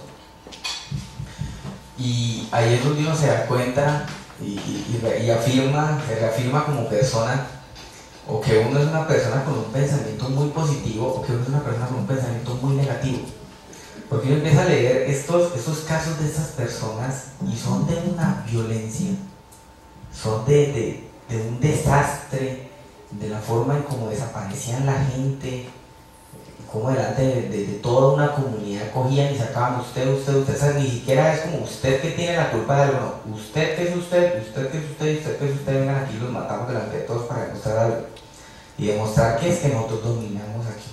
Speaker 1: Y ahí es donde uno se da cuenta y afirma, se reafirma como persona, o que uno es una persona con un pensamiento muy positivo, o que uno es una persona con un pensamiento muy negativo. Porque uno empieza a leer estos casos de estas personas y son de una violencia, son de un desastre, de la forma en cómo desaparecían la gente, cómo delante de toda una comunidad cogían y sacaban usted, o sea, ni siquiera es como usted que tiene la culpa de algo, no, usted que es usted, usted que es usted, usted que es usted, vengan aquí, los matamos delante de todos para demostrar algo, y demostrar que es que nosotros dominamos aquí.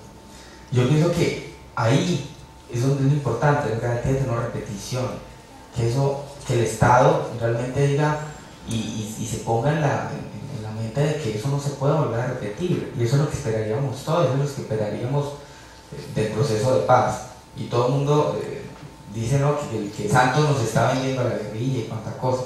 Speaker 1: ¿Sí? Yo pienso que ahí es donde es lo importante, la garantía de no repetición. que el Estado realmente diga y se ponga en la mente de que eso no se puede volver a repetir, y eso es lo que esperaríamos todos, eso es lo que esperaríamos del proceso de paz. Y todo el mundo dice, ¿no?, que Santos nos está vendiendo a la guerrilla y cuánta cosa.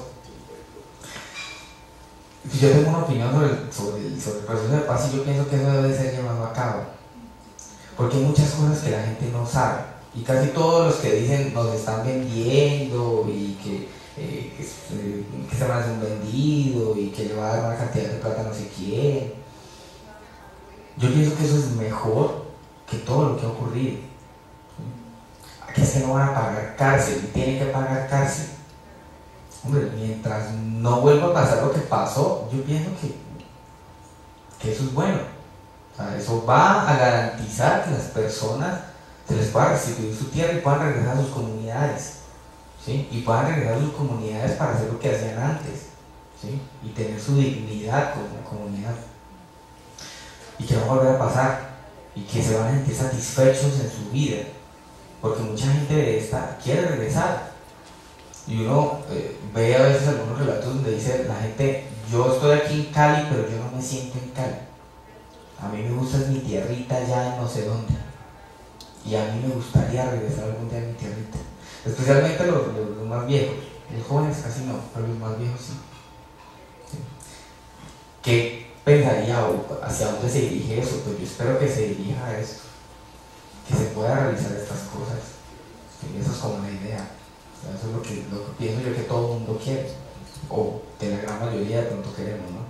Speaker 1: Yo tengo una opinión sobre el proceso de paz, y yo pienso que eso debe ser llevado a cabo, porque hay muchas cosas que la gente no sabe, y casi todos los que dicen nos están vendiendo y que se van a hacer un vendido y que le va a dar una cantidad de plata a no sé quién. Yo pienso que eso es mejor que todo lo que ha ocurrido. Que es que no van a pagar cárcel y tienen que pagar cárcel. Hombre, mientras no vuelva a pasar lo que pasó, yo pienso que eso es bueno. O sea, eso va a garantizar que las personas se les pueda restituir su tierra y puedan regresar a sus comunidades, ¿sí? Y puedan regresar a sus comunidades para hacer lo que hacían antes, ¿sí? Y tener su dignidad como comunidad. Y que no va a volver a pasar, y que se van a sentir satisfechos en su vida, porque mucha gente de esta quiere regresar. Y uno ve a veces algunos relatos donde dice la gente: yo estoy aquí en Cali, pero yo no me siento en Cali. A mí me gusta mi tierrita ya en no sé dónde, y a mí me gustaría regresar algún día a mi tierrita. Especialmente los más viejos, los jóvenes casi no, pero los más viejos sí. ¿Sí? ¿Qué pensaría o hacia dónde se dirige eso? Pues yo espero que se dirija a esto, que se pueda realizar estas cosas. ¿Sí? Eso es como la idea. O sea, eso es lo que pienso yo que todo el mundo quiere, o que la gran mayoría de pronto queremos, ¿no?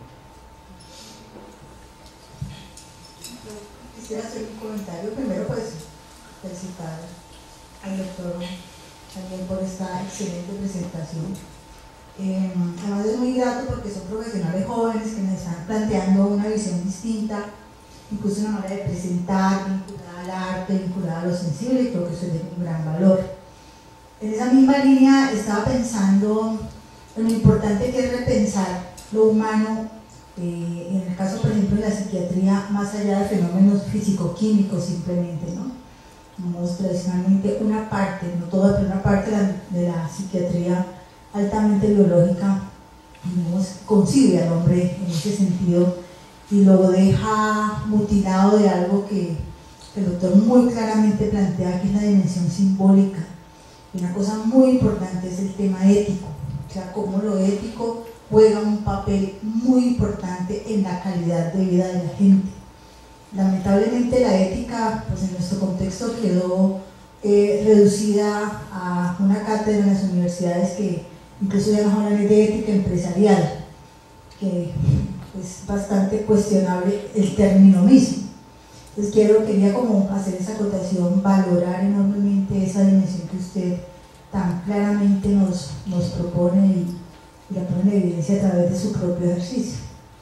Speaker 3: Quisiera hacer un comentario. Primero, pues, felicitar al doctor también por esta excelente presentación. Además es muy grato porque son profesionales jóvenes que nos están planteando una visión distinta, incluso una manera de presentar, vinculada al arte, vinculada a lo sensible, y creo que eso es de un gran valor. En esa misma línea estaba pensando en lo importante que es repensar lo humano, en el caso, por ejemplo, de la psiquiatría, más allá de fenómenos físico-químicos simplemente, ¿no? Tenemos tradicionalmente una parte, no toda, pero una parte de la psiquiatría altamente biológica, digamos, concibe al hombre en ese sentido y lo deja mutilado de algo que el doctor muy claramente plantea, que es la dimensión simbólica. Y una cosa muy importante es el tema ético, o sea, cómo lo ético juega un papel muy importante en la calidad de vida de la gente. Lamentablemente la ética, pues en nuestro contexto quedó reducida a una cátedra en las universidades que incluso ya no hablan de ética empresarial, que es bastante cuestionable el término mismo. Entonces quería como hacer esa acotación, valorar enormemente esa dimensión que usted tan claramente nos propone y la pone en evidencia a través de su propio ejercicio.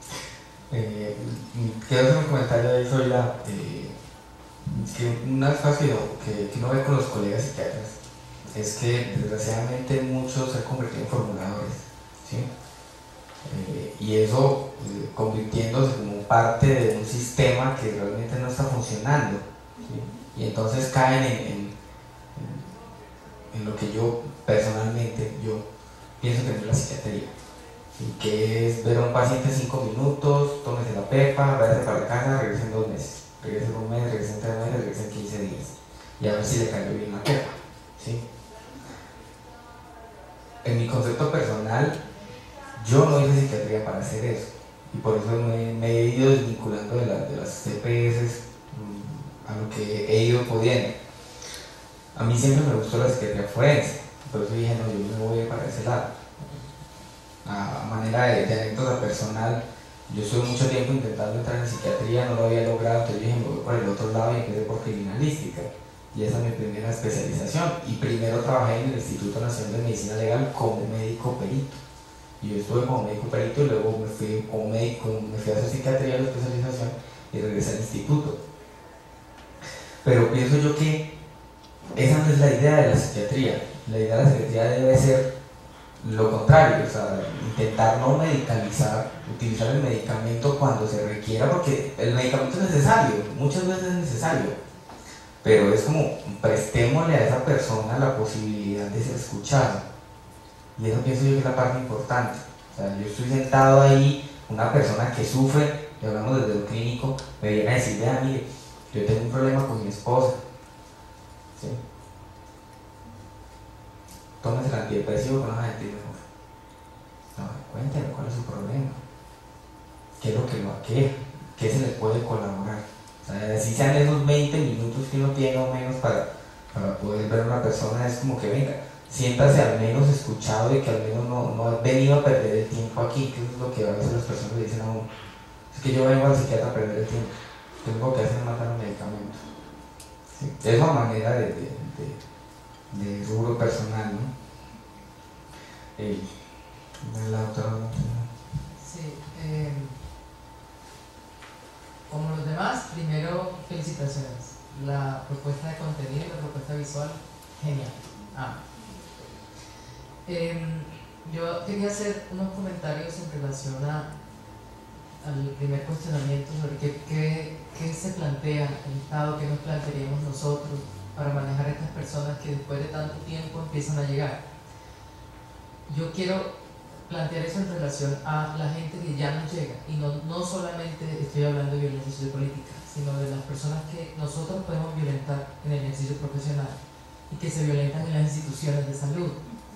Speaker 1: Quiero hacer un comentario de eso, que una cosa que uno ve con los colegas psiquiatras es que desgraciadamente muchos se han convertido en formuladores, ¿sí? Y eso convirtiéndose como parte de un sistema que realmente no está funcionando, ¿sí? Y entonces caen en lo que yo personalmente pienso que no es la psiquiatría, ¿sí? Que es ver a un paciente 5 minutos, tómese la pepa, váyase para la casa, regrese en 2 meses, regrese en 1 mes, regrese en 3 meses, regrese en 15 días, y a ver si le cayó bien la pepa, ¿sí? En mi concepto personal, yo no hice psiquiatría para hacer eso, y por eso me he ido desvinculando de las CPS a lo que he ido pudiendo. A mí siempre me gustó la psiquiatría forense, por eso dije, no, yo me voy para ese lado. A manera de anécdota personal, yo estuve mucho tiempo intentando entrar en psiquiatría, no lo había logrado, entonces dije, me voy por el otro lado y empecé por criminalística. Y esa es mi primera especialización. Y primero trabajé en el Instituto Nacional de Medicina Legal como médico perito. Y yo estuve como médico perito y luego me fui como médico, me fui a hacer psiquiatría, la especialización, y regresé al instituto. Pero pienso yo que esa no es la idea de la psiquiatría. La idea de la psiquiatría debe ser lo contrario, o sea, intentar no medicalizar, utilizar el medicamento cuando se requiera, porque el medicamento es necesario, muchas veces es necesario, pero es como prestémosle a esa persona la posibilidad de ser escuchada, Y eso pienso yo que es la parte importante. O sea, yo estoy sentado ahí, una persona que sufre, y hablamos desde lo clínico, me viene a decir, vea, mire, yo tengo un problema con mi esposa, ¿sí? Tómese el antidepresivo que no va a sentir mejor. No, cuénteme cuál es su problema, qué es lo que lo aqueja, qué se le puede colaborar. O sea, así sean esos 20 minutos que uno tiene o menos para poder ver a una persona, es como que venga, siéntase al menos escuchado y que al menos no has venido a perder el tiempo aquí, que eso es lo que a veces las personas le dicen a uno. Es que yo vengo al psiquiatra a perder el tiempo, tengo que hacer matar los medicamentos. ¿Sí? Es una manera de rubro personal, ¿no? La otra.
Speaker 4: Sí, como los demás, primero felicitaciones. La propuesta de contenido, la propuesta visual, genial. Yo quería hacer unos comentarios en relación al primer cuestionamiento sobre qué se plantea el Estado, qué nos plantearíamos nosotros para manejar a estas personas que después de tanto tiempo empiezan a llegar. Yo quiero plantear eso en relación a la gente que ya nos llega, y no solamente estoy hablando de violencia sociopolítica, sino de las personas que nosotros podemos violentar en el ejercicio profesional y que se violentan en las instituciones de salud.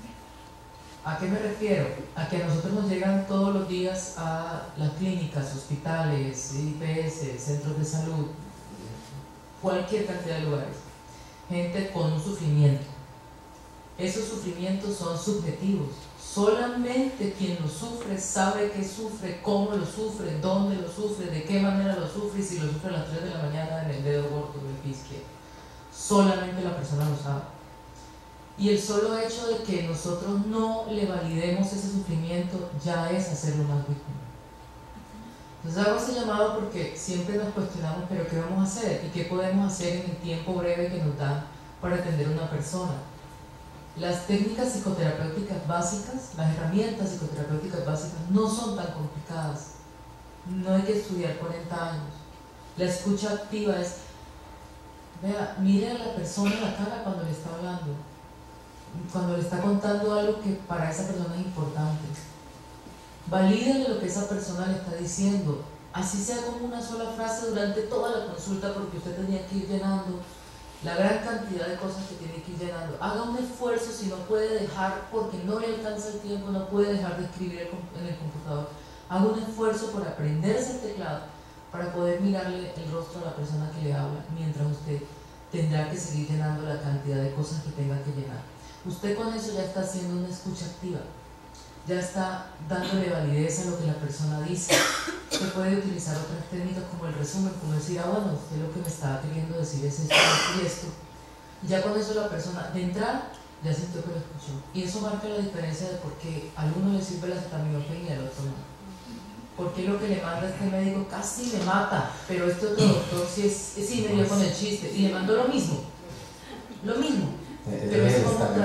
Speaker 4: ¿A qué me refiero? A que a nosotros nos llegan todos los días a las clínicas, hospitales, IPS, centros de salud, cualquier cantidad de lugares, gente con un sufrimiento. Esos sufrimientos son subjetivos. Solamente quien lo sufre sabe qué sufre, cómo lo sufre, dónde lo sufre, de qué manera lo sufre y si lo sufre a las 3 de la mañana en el dedo gordo del pie izquierdo. Solamente la persona lo sabe. Y el solo hecho de que nosotros no le validemos ese sufrimiento ya es hacerlo más víctima. Entonces hago ese llamado porque siempre nos cuestionamos, pero ¿qué vamos a hacer? ¿Y qué podemos hacer en el tiempo breve que nos dan para atender a una persona? Las técnicas psicoterapéuticas básicas, las herramientas psicoterapéuticas básicas no son tan complicadas. No hay que estudiar 40 años. La escucha activa es, vea, mire a la persona en la cara cuando le está hablando, cuando le está contando algo que para esa persona es importante. Valídele lo que esa persona le está diciendo, así sea como una sola frase durante toda la consulta, porque usted tenía que ir llenando la gran cantidad de cosas que tiene que ir llenando. Haga un esfuerzo, si no puede dejar, porque no le alcanza el tiempo, no puede dejar de escribir en el computador, haga un esfuerzo por aprenderse el teclado para poder mirarle el rostro a la persona que le habla, mientras usted tendrá que seguir llenando la cantidad de cosas que tenga que llenar. Usted con eso ya está haciendo una escucha activa, ya está dándole validez a lo que la persona dice. Usted puede utilizar otras técnicas como el resumen, como decir, bueno, usted lo que me estaba queriendo decir es esto y esto. Y ya con eso la persona, de entrada, ya sintió que lo escuchó. Y eso marca la diferencia de por qué a uno le sirve la acetaminofén y al otro no. Porque lo que le manda este médico casi me mata, pero este otro doctor sí me dio con el chiste y le mandó lo mismo. Lo mismo. Pero es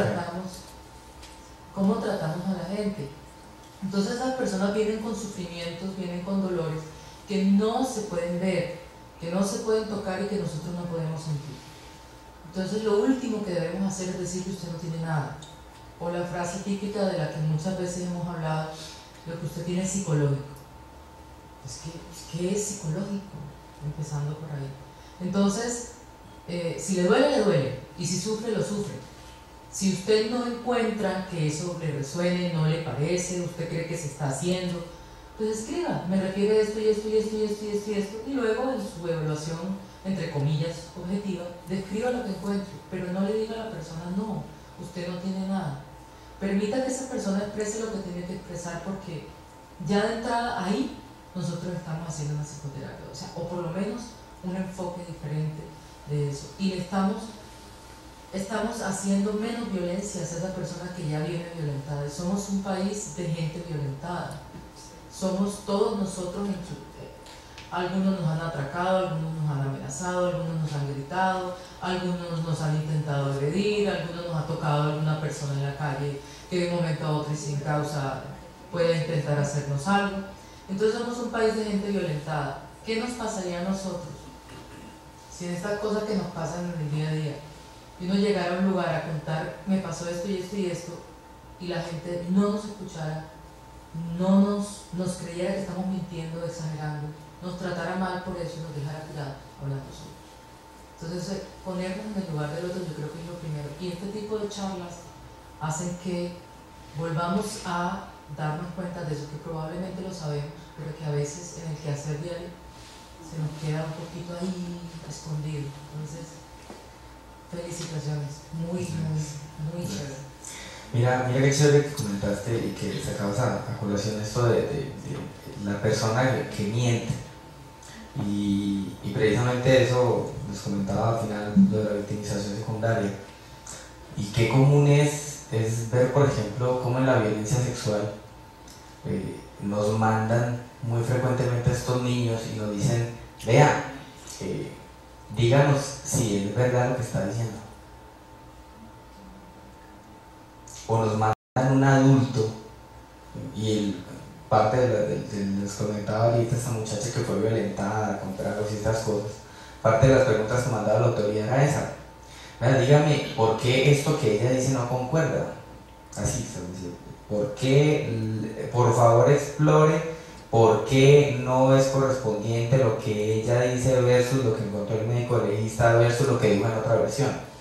Speaker 4: cómo tratamos a la gente. Entonces esas personas vienen con sufrimientos, vienen con dolores que no se pueden ver, que no se pueden tocar y que nosotros no podemos sentir. Entonces lo último que debemos hacer es decir que usted no tiene nada. O la frase típica de la que muchas veces hemos hablado, lo que usted tiene es psicológico. ¿Qué es psicológico? Empezando por ahí. Entonces, si le duele, y si sufre, lo sufre. Si usted no encuentra que eso le resuene, no le parece, usted cree que se está haciendo, pues escriba, me refiere a esto y esto y esto y esto y esto y esto, y luego en su evaluación, entre comillas, objetiva, describa lo que encuentre, pero no le diga a la persona, no, usted no tiene nada. Permita que esa persona exprese lo que tiene que expresar, porque ya de entrada ahí nosotros estamos haciendo una psicoterapia, o por lo menos un enfoque diferente de eso, y le estamos haciendo menos violencia a esa persona que ya viene violentada. Somos un país de gente violentada. Somos todos nosotros, algunos nos han atracado, algunos nos han amenazado, algunos nos han gritado, algunos nos han intentado agredir, algunos nos ha tocado alguna persona en la calle que de un momento a otro y sin causa puede intentar hacernos algo. Entonces somos un país de gente violentada. ¿Qué nos pasaría a nosotros si en estas cosas que nos pasan en el día a día, y uno llegara a un lugar a contar, me pasó esto y esto y esto, y la gente no nos escuchara, no nos creyera que estamos mintiendo, exagerando, nos tratara mal por eso y nos dejara tirados hablando solo. Entonces, ponernos en el lugar del otro yo creo que es lo primero. Y este tipo de charlas hacen que volvamos a darnos cuenta de eso, que probablemente lo sabemos, pero que a veces en el quehacer diario se nos queda un poquito ahí escondido. Entonces, felicitaciones, muy chévere.
Speaker 1: Mira qué chévere que comentaste y que sacabas a colación esto de la persona que miente. Y precisamente eso les comentaba al final de la victimización secundaria. Y qué común es ver, por ejemplo, cómo en la violencia sexual nos mandan muy frecuentemente a estos niños y nos dicen, vea, díganos si es verdad lo que está diciendo. O nos mandan un adulto, y parte les comentaba ahorita esta muchacha que fue violentada con tragos y estas cosas, parte de las preguntas que mandaba la autoridad era esa. Mira, dígame, ¿por qué esto que ella dice no concuerda? Así se dice. ¿Por qué? Por favor explore por qué no es correspondiente lo que ella dice versus lo que encontró el médico legista versus lo que dijo en otra versión.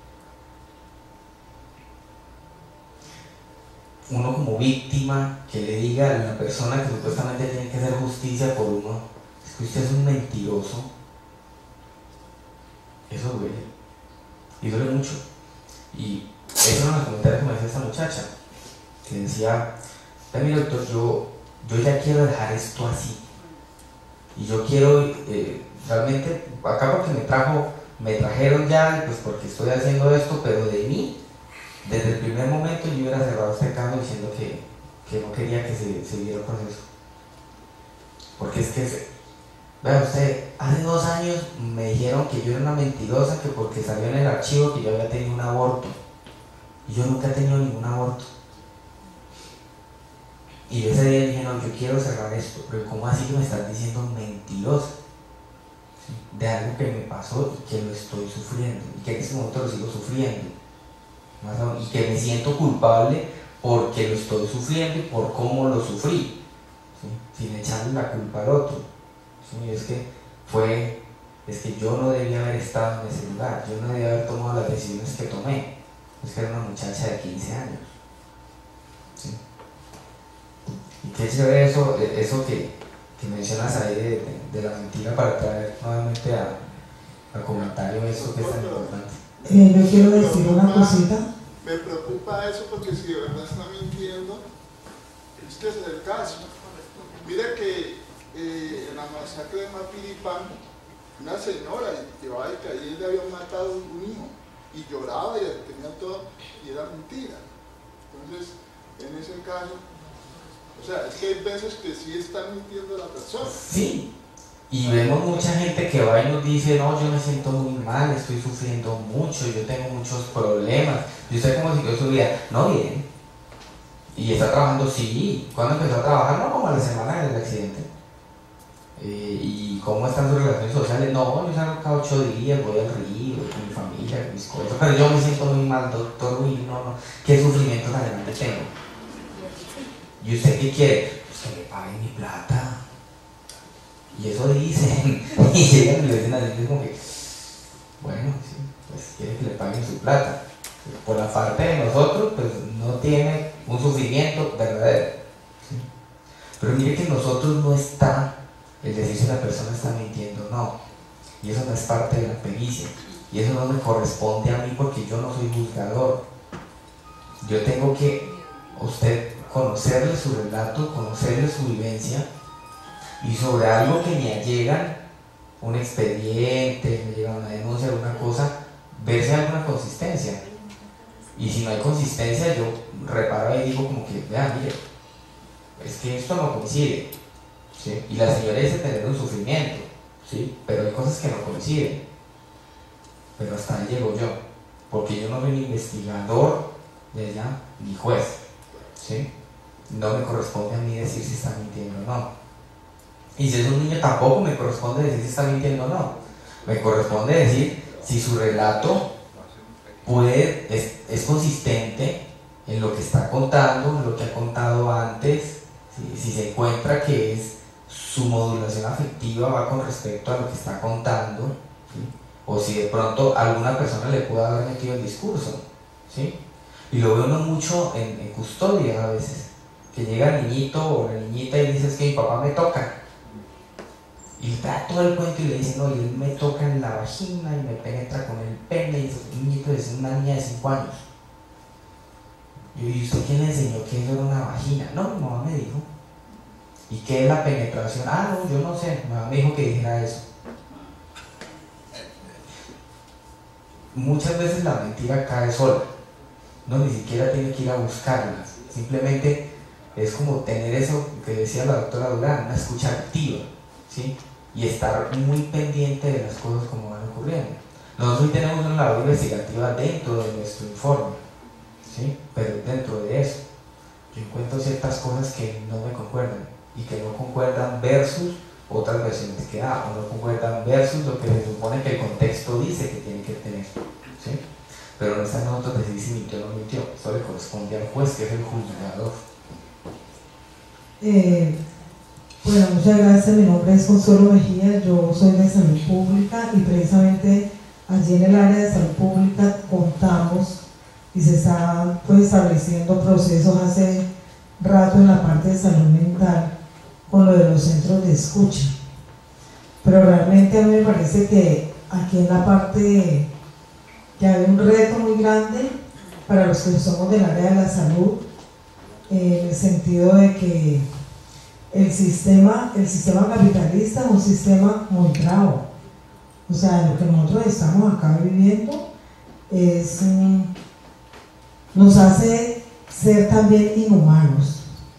Speaker 1: Uno como víctima que le diga a la persona que supuestamente tiene que hacer justicia por uno, es que usted es un mentiroso, eso duele, y duele mucho. Y eso eran los comentarios que me decía esta muchacha, que decía, mire doctor, yo ya quiero dejar esto así, y yo quiero realmente, acá porque me trajeron ya, pues porque estoy haciendo esto, pero de mí, desde el primer momento yo hubiera cerrado este caso diciendo que no quería que se viera el proceso. Porque es que, vea usted, hace 2 años me dijeron que yo era una mentirosa, que porque salió en el archivo que yo había tenido un aborto. Y yo nunca he tenido ningún aborto. Y yo ese día dije, no, yo quiero cerrar esto, pero ¿cómo así que me estás diciendo mentirosa? De algo que me pasó y que lo estoy sufriendo, y que en este momento lo sigo sufriendo. Y que me siento culpable porque lo estoy sufriendo y por cómo lo sufrí, ¿sí? Sin echarle la culpa al otro, ¿sí? Es que yo no debía haber estado en ese lugar, yo no debía haber tomado las decisiones que tomé, es que era una muchacha de 15 años, ¿sí? Y qué chévere eso que mencionas ahí de la mentira, para traer nuevamente a comentario eso que es tan importante.
Speaker 3: Yo quiero decir una cosita.
Speaker 5: Me preocupa eso porque si de verdad está mintiendo, este es el caso. Mire que en la masacre de Mapiripán, una señora llevaba que allí le habían matado un hijo y lloraba y tenía todo y era mentira. Entonces, en ese caso, o sea, es que hay veces que sí está mintiendo la persona.
Speaker 1: Sí. Y vemos mucha gente que va y nos dice, no, yo me siento muy mal, estoy sufriendo mucho, yo tengo muchos problemas. ¿Y usted cómo siguió su vida? No, bien. ¿Y está trabajando? Sí. ¿Cuándo empezó a trabajar? No, como a la semana del accidente. ¿Y cómo están sus relaciones sociales? No, yo salgo cada 8 días, voy al río, con mi familia, con mis cosas. Pero yo me siento muy mal, doctor, no. ¿Qué sufrimiento tan grande tengo? ¿Y usted qué quiere? Pues que me paguen mi plata. Y eso dicen, y llegan y le dicen así, es como que, bueno, sí, pues quieren que le paguen su plata. Por la parte de nosotros, pues no tiene un sufrimiento verdadero, ¿sí? Pero mire que en nosotros no está el decir si la persona está mintiendo o no. Y eso no es parte de la pericia. Y eso no me corresponde a mí porque yo no soy juzgador. Yo tengo que, usted, conocerle su relato, conocerle su vivencia, y sobre algo que me allegan, un expediente, me llega una denuncia, alguna cosa, ver si hay alguna consistencia. Y si no hay consistencia, yo reparo y digo como que, vean, mire, es que esto no coincide, ¿sí? Y la señora dice tener un sufrimiento, ¿sí? Pero hay cosas que no coinciden. Pero hasta ahí llego yo, porque yo no soy ni investigador de ella, ni juez, ¿sí? No me corresponde a mí decir si está mintiendo o no. Y si es un niño, tampoco me corresponde decir si está mintiendo o no. Me corresponde decir si su relato es consistente en lo que está contando. se encuentra que su modulación afectiva va con respecto a lo que está contando, ¿sí? O si de pronto alguna persona le puede haber metido el discurso, ¿sí? Y lo ve uno mucho en custodia a veces, que llega el niñito o la niñita y dice: es que mi papá me toca, y le da todo el cuento y le dice: no, y él me toca en la vagina y me penetra con el pene, y es un niñito, es una niña de 5 años. ¿Y usted quién le enseñó que eso era una vagina? No, mi mamá me dijo. ¿Y qué es la penetración? Ah, no, yo no sé, mi mamá me dijo que dijera eso. Muchas veces la mentira cae sola, no, ni siquiera tiene que ir a buscarla, simplemente es como tener eso que decía la doctora Durán, una escucha activa, ¿sí? Y estar muy pendiente de las cosas como van ocurriendo. Nosotros hoy tenemos una labor investigativa dentro de nuestro informe, ¿sí? Pero dentro de eso yo encuentro ciertas cosas que no me concuerdan y que no concuerdan versus otras versiones que da, o no concuerdan versus lo que se supone que el contexto dice que tiene que tener, ¿sí? Pero no está en nosotros decidir si mintió o no mintió, eso le corresponde al juez, que es el juzgador.
Speaker 3: Bueno, muchas gracias. Mi nombre es Consuelo Mejía, yo soy de Salud Pública y precisamente allí en el área de Salud Pública contamos y se están pues estableciendo procesos hace rato en la parte de salud mental con lo de los centros de escucha, pero realmente a mí me parece que aquí en la parte que hay un reto muy grande para los que somos del área de la salud, en el sentido de que el sistema capitalista es un sistema muy bravo. O sea, lo que nosotros estamos acá viviendo nos hace ser también inhumanos,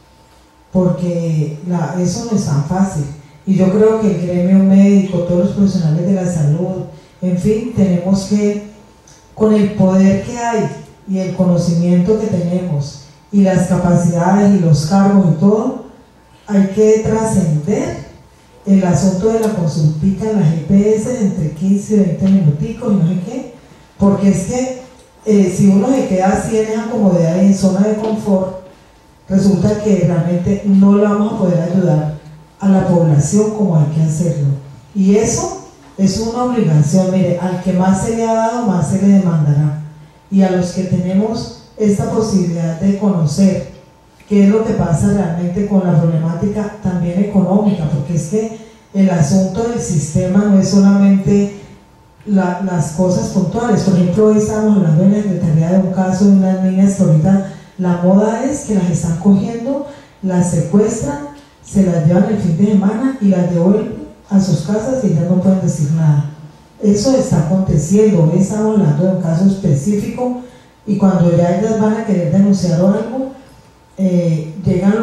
Speaker 3: porque eso no es tan fácil. Y yo creo que el gremio médico, todos los profesionales de la salud, en fin, tenemos que, con el poder que hay y el conocimiento que tenemos y las capacidades y los cargos y todo, hay que trascender el asunto de la consultica en la GPS entre 15 y 20 minuticos y no sé qué, porque es que si uno se queda así en esa comodidad y en zona de confort, resulta que realmente no le vamos a poder ayudar a la población como hay que hacerlo. Y eso es una obligación. Mire, al que más se le ha dado, más se le demandará. Y a los que tenemos esta posibilidad de conocer qué es lo que pasa realmente con la problemática también económica, porque es que el asunto del sistema no es solamente las cosas puntuales. Por ejemplo, hoy estamos hablando en la secretaría de un caso de unas niñas que ahorita la moda es que las están cogiendo, las secuestran, se las llevan el fin de semana y las devuelven a sus casas y ya no pueden decir nada. Eso está aconteciendo. Hoy estamos hablando de un caso específico y cuando ya ellas van a querer denunciar o algo, llegan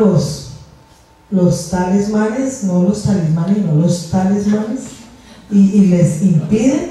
Speaker 3: los talismanes, no los talismanes, no los talismanes, y les impiden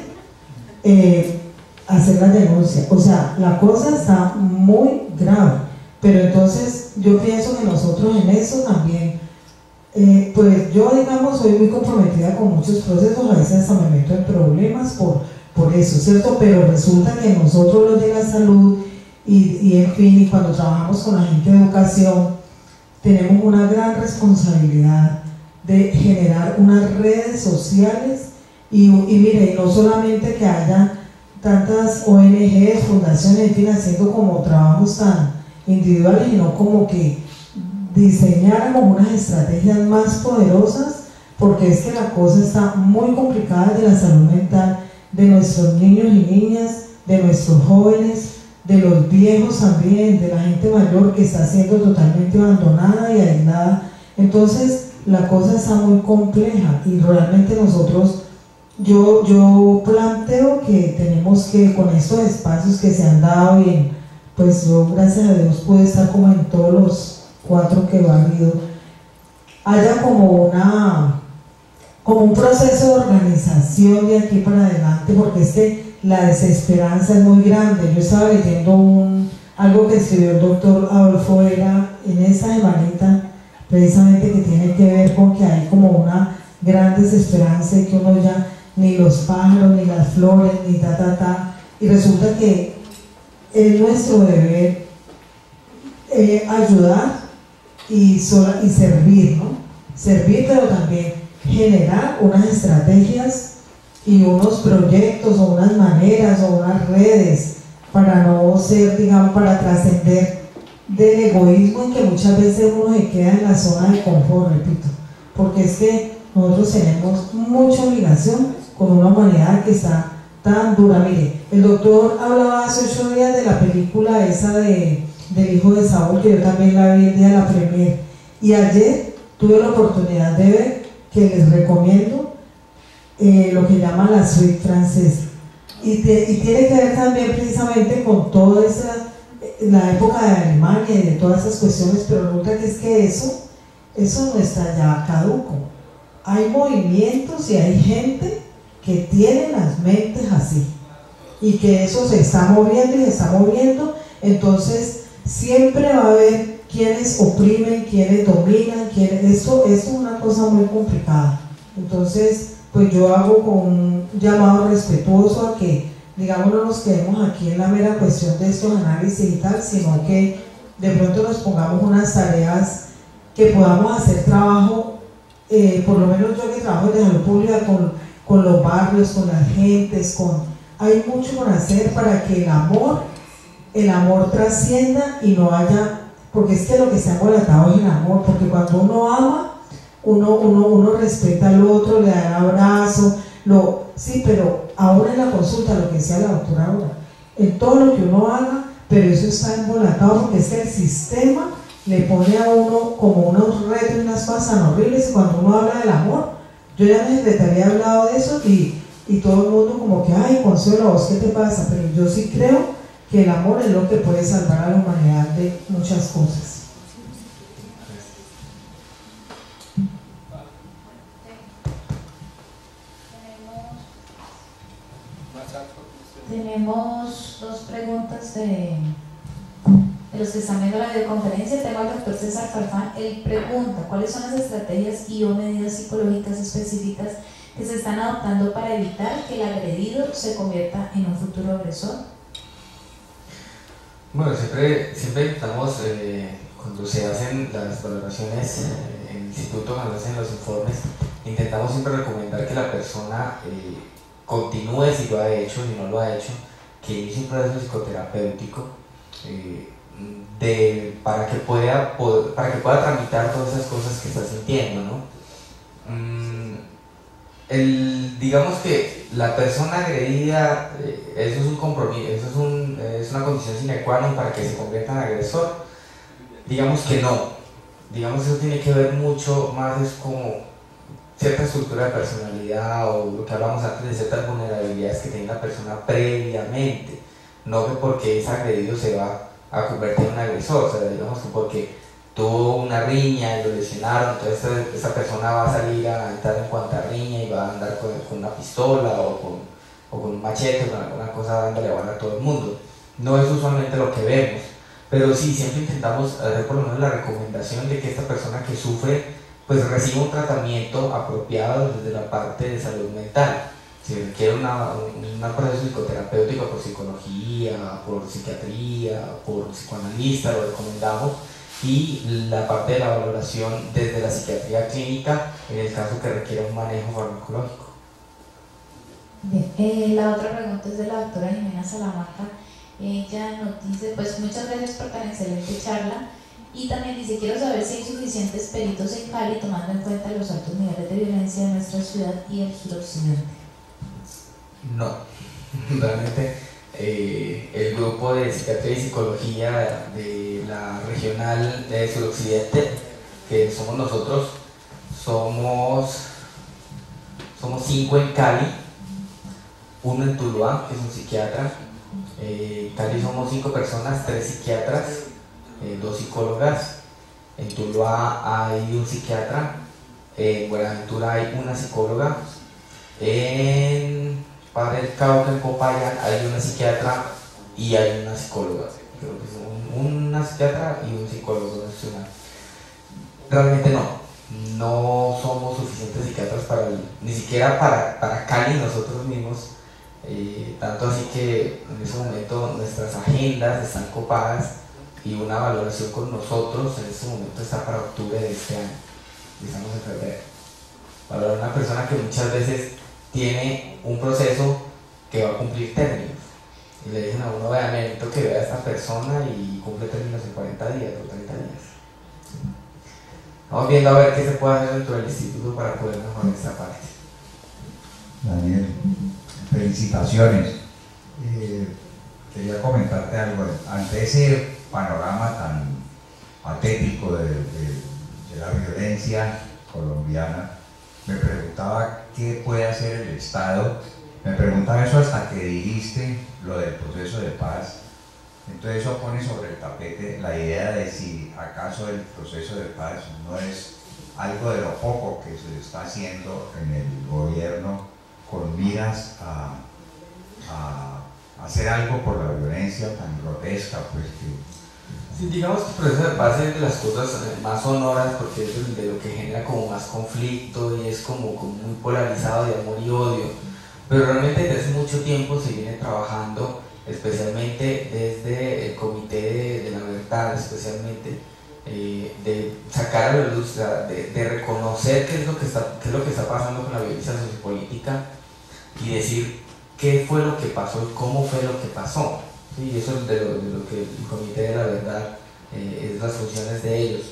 Speaker 3: hacer la denuncia. O sea, la cosa está muy grave, pero entonces yo pienso que nosotros en eso también, pues yo digamos soy muy comprometida con muchos procesos, a veces hasta me meto en problemas por eso, ¿cierto? Pero resulta que nosotros los de la salud y en fin, y cuando trabajamos con la gente de educación, tenemos una gran responsabilidad de generar unas redes sociales y mire, no solamente que haya tantas ONGs, fundaciones, en fin, haciendo como trabajos tan individuales, sino como que diseñáramos unas estrategias más poderosas, porque es que la cosa está muy complicada de la salud mental de nuestros niños y niñas, de nuestros jóvenes, de los viejos también, de la gente mayor que está siendo totalmente abandonada y aislada. Entonces la cosa está muy compleja y realmente nosotros, yo planteo que tenemos que, con estos espacios que se han dado, y pues yo gracias a Dios pude estar como en todos los 4 que ha habido, haya como un proceso de organización de aquí para adelante, porque es que la desesperanza es muy grande. Yo estaba leyendo algo que escribió el doctor Adolfo Vera en esa semanita, precisamente, que tiene que ver con que hay como una gran desesperanza y que uno ya ni los pájaros, ni las flores, ni y resulta que es nuestro deber ayudar y servir, ¿no? Servir, pero también generar unas estrategias y unos proyectos o unas maneras o unas redes para no ser, digamos, para trascender del egoísmo en que muchas veces uno se queda en la zona de confort, repito, porque es que nosotros tenemos mucha obligación con una humanidad que está tan dura. Mire, el doctor hablaba hace 8 días de la película esa del hijo de Saúl, que yo también la vi el día de la premier, y ayer tuve la oportunidad de ver, que les recomiendo, lo que llama la suite francesa, y tiene que ver también precisamente con toda esa, la época de Alemania y de todas esas cuestiones, pero resulta que es que eso no está ya caduco. Hay movimientos y hay gente que tiene las mentes así, y que eso se está moviendo y se está moviendo. Entonces siempre va a haber quienes oprimen, quienes dominan, esto es una cosa muy complicada. Entonces, pues yo hago con un llamado respetuoso a que, digamos, no nos quedemos aquí en la mera cuestión de estos análisis y tal, sino que de pronto nos pongamos unas tareas que podamos hacer trabajo, por lo menos yo que trabajo desde salud pública con los barrios, con las gentes, hay mucho por hacer para que el amor trascienda y no haya, porque es que lo que se ha embolatado es el amor, porque cuando uno ama, uno respeta al otro, le da el abrazo, sí, pero ahora en la consulta, lo que decía la doctora ahora, en todo lo que uno haga, pero eso está embolatado porque es que el sistema le pone a uno como unos retos y unas cosas tan horribles. Y cuando uno habla del amor, yo ya en la secretaría he hablado de eso y todo el mundo como que, ay, Consuelo, ¿vos qué te pasa? Pero yo sí creo que el amor es lo que puede salvar a la humanidad de muchas cosas.
Speaker 6: Tenemos 2 preguntas de los que están viendo la videoconferencia. Tengo al doctor César Farfán. Él pregunta: ¿cuáles son las estrategias y o medidas psicológicas específicas que se están adoptando para evitar que el agredido se convierta en un futuro agresor?
Speaker 1: Bueno, siempre intentamos, cuando se hacen las valoraciones en el instituto, cuando se hacen los informes, intentamos siempre recomendar que la persona continúe, si lo ha hecho, si no lo ha hecho, que inicie un proceso psicoterapéutico para que pueda tramitar todas esas cosas que está sintiendo, ¿no? Digamos que la persona agredida, eso es un compromiso, es una condición sine qua non para que se convierta en agresor. Digamos que no, digamos que eso tiene que ver mucho más, es como cierta estructura de personalidad, o lo que hablamos antes de ciertas vulnerabilidades que tiene la persona previamente, no que porque es agredido se va a convertir en un agresor. O sea, digamos que porque tuvo una riña y lo lesionaron, entonces esa persona va a salir a entrar en cuanta riña y va a andar con una pistola o con un machete, con alguna cosa dándole bala a todo el mundo. No es usualmente lo que vemos, pero sí, siempre intentamos hacer por lo menos la recomendación de que esta persona que sufre pues reciba un tratamiento apropiado desde la parte de salud mental. Si requiere un proceso psicoterapéutico por psicología, por psiquiatría, por psicoanalista, lo recomendamos, y la parte de la valoración desde la psiquiatría clínica en el caso que requiera un manejo farmacológico.
Speaker 6: Bien, la otra pregunta es de la doctora Jimena Salamanca. Ella nos dice, pues muchas gracias por tan excelente charla, y también dice: quiero saber si hay suficientes peritos en Cali tomando en cuenta los altos niveles de violencia de nuestra ciudad y el suroccidente.
Speaker 1: No, realmente el grupo de psiquiatría y psicología de la regional de suroccidente, que somos nosotros, somos 5 en Cali, 1 en Tuluá, que es un psiquiatra. En Cali somos 5 personas, 3 psiquiatras, 2 psicólogas. En Tuluá hay un psiquiatra. En Buenaventura hay una psicóloga. Para el Cauca, en Popayán, hay una psiquiatra y hay una psicóloga. Creo que son una psiquiatra y un psicólogo nacional. Realmente no somos suficientes psiquiatras ni siquiera para Cali nosotros mismos. Tanto así que en ese momento nuestras agendas están copadas y una valoración con nosotros en este momento está para octubre de este año, y estamos en febrero. Valorar a una persona que muchas veces tiene un proceso que va a cumplir términos, y le dicen a uno, vea, necesito que vea a esta persona y cumple términos en 40 días o 30 días. Vamos viendo a ver qué se puede hacer dentro del instituto para poder mejorar esta parte.
Speaker 7: Daniel, felicitaciones. Quería comentarte algo. Ante ese panorama tan patético de la violencia colombiana, me preguntaba qué puede hacer el Estado. Me preguntaba eso hasta que dijiste lo del proceso de paz. Entonces eso pone sobre el tapete la idea de si acaso el proceso de paz no es algo de lo poco que se está haciendo en el gobierno con miras a hacer algo por la violencia tan grotesca, pues que...
Speaker 1: Sí, digamos que el proceso de paz es de las cosas más sonoras porque es de lo que genera como más conflicto y es como muy polarizado de amor y odio, pero realmente desde hace mucho tiempo se viene trabajando, especialmente desde el Comité de la Verdad, especialmente de sacar a la luz, de reconocer qué es lo que está pasando con la violencia sociopolítica y decir qué fue lo que pasó y cómo fue lo que pasó. Sí, eso es de lo que el Comité de la Verdad es las funciones de ellos.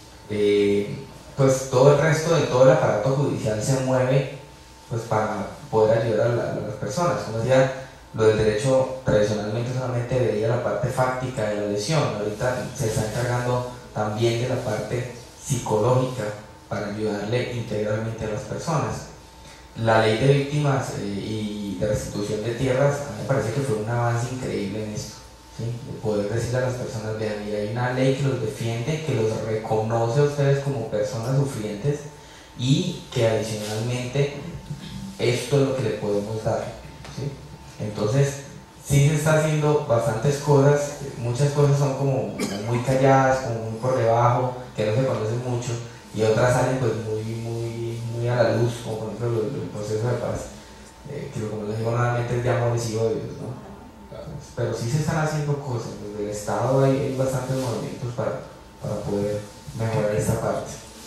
Speaker 1: Pues todo el resto de todo el aparato judicial se mueve pues para poder ayudar a las personas. Como decía, lo del derecho tradicionalmente solamente veía la parte fáctica de la lesión, ahorita se está encargando también de la parte psicológica para ayudarle integralmente a las personas. La ley de víctimas y de restitución de tierras, a mí me parece que fue un avance increíble en esto, ¿sí? De poder decirle a las personas, vean, mira, hay una ley que los defiende, que los reconoce a ustedes como personas sufrientes y que adicionalmente esto es lo que le podemos dar, ¿sí? Entonces, sí se está haciendo bastantes cosas, muchas cosas son como muy calladas, como muy por debajo, que no se conocen mucho, y otras salen pues muy a la luz, como por ejemplo el proceso de paz, que como les digo nuevamente es de amores y odios, ¿no? Pero sí se están haciendo cosas, desde el Estado hay bastantes movimientos para poder mejorar esta parte.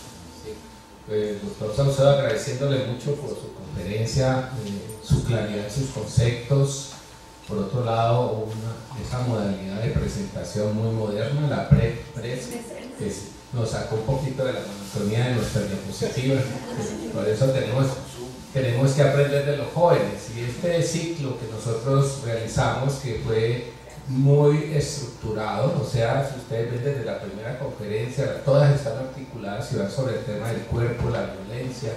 Speaker 8: Sí. Doctor Saucedo, agradeciéndole mucho por su conferencia, su claridad en sus conceptos. Por otro lado, esa modalidad de presentación muy moderna, la PREP, que nos sacó un poquito de la monotonía de nuestras diapositivas. Por eso tenemos que aprender de los jóvenes. Y este ciclo que nosotros realizamos, que fue muy estructurado, o sea, si ustedes ven desde la primera conferencia, todas están articuladas y van sobre el tema del cuerpo, la violencia,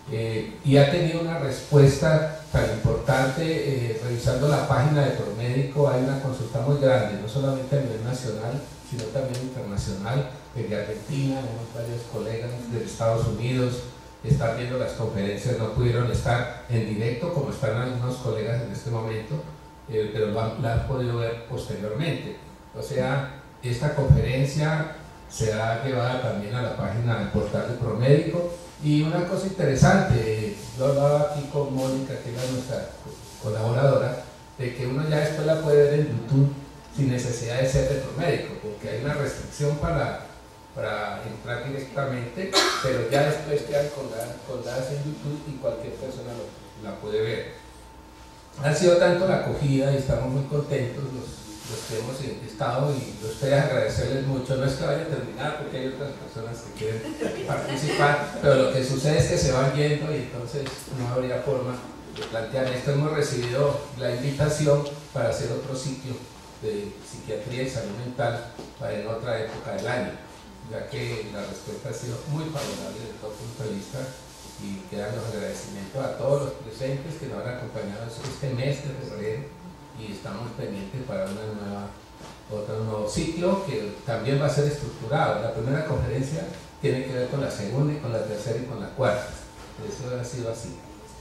Speaker 8: y ha tenido una respuesta tan importante. Revisando la página de Promédico, hay una consulta muy grande, no solamente a nivel nacional, sino también internacional, desde Argentina, tenemos varios colegas de Estados Unidos, están viendo las conferencias, no pudieron estar en directo como están algunos colegas en este momento, pero la han podido ver posteriormente. O sea, esta conferencia se ha llevado también a la página del portal de Promédico. Y una cosa interesante, yo hablaba aquí con Mónica, que era nuestra colaboradora, de que uno ya después la puede ver en YouTube sin necesidad de ser de Promédico, porque hay una restricción para entrar directamente, pero ya después quedan colgadas en YouTube y cualquier persona la puede ver. Ha sido tanto la acogida y estamos muy contentos los que hemos estado, y yo estoy a agradecerles mucho. No es que vaya a terminar porque hay otras personas que quieren participar, pero lo que sucede es que se van yendo y entonces no habría forma de plantear esto. Hemos recibido la invitación para hacer otro ciclo de psiquiatría y salud mental en otra época del año, ya que la respuesta ha sido muy favorable desde todo punto de vista, y quedan los agradecimientos a todos los presentes que nos han acompañado este mes de febrero, y estamos pendientes para otro nuevo ciclo que también va a ser estructurado. La primera conferencia tiene que ver con la segunda y con la tercera y con la cuarta. Eso ha sido así.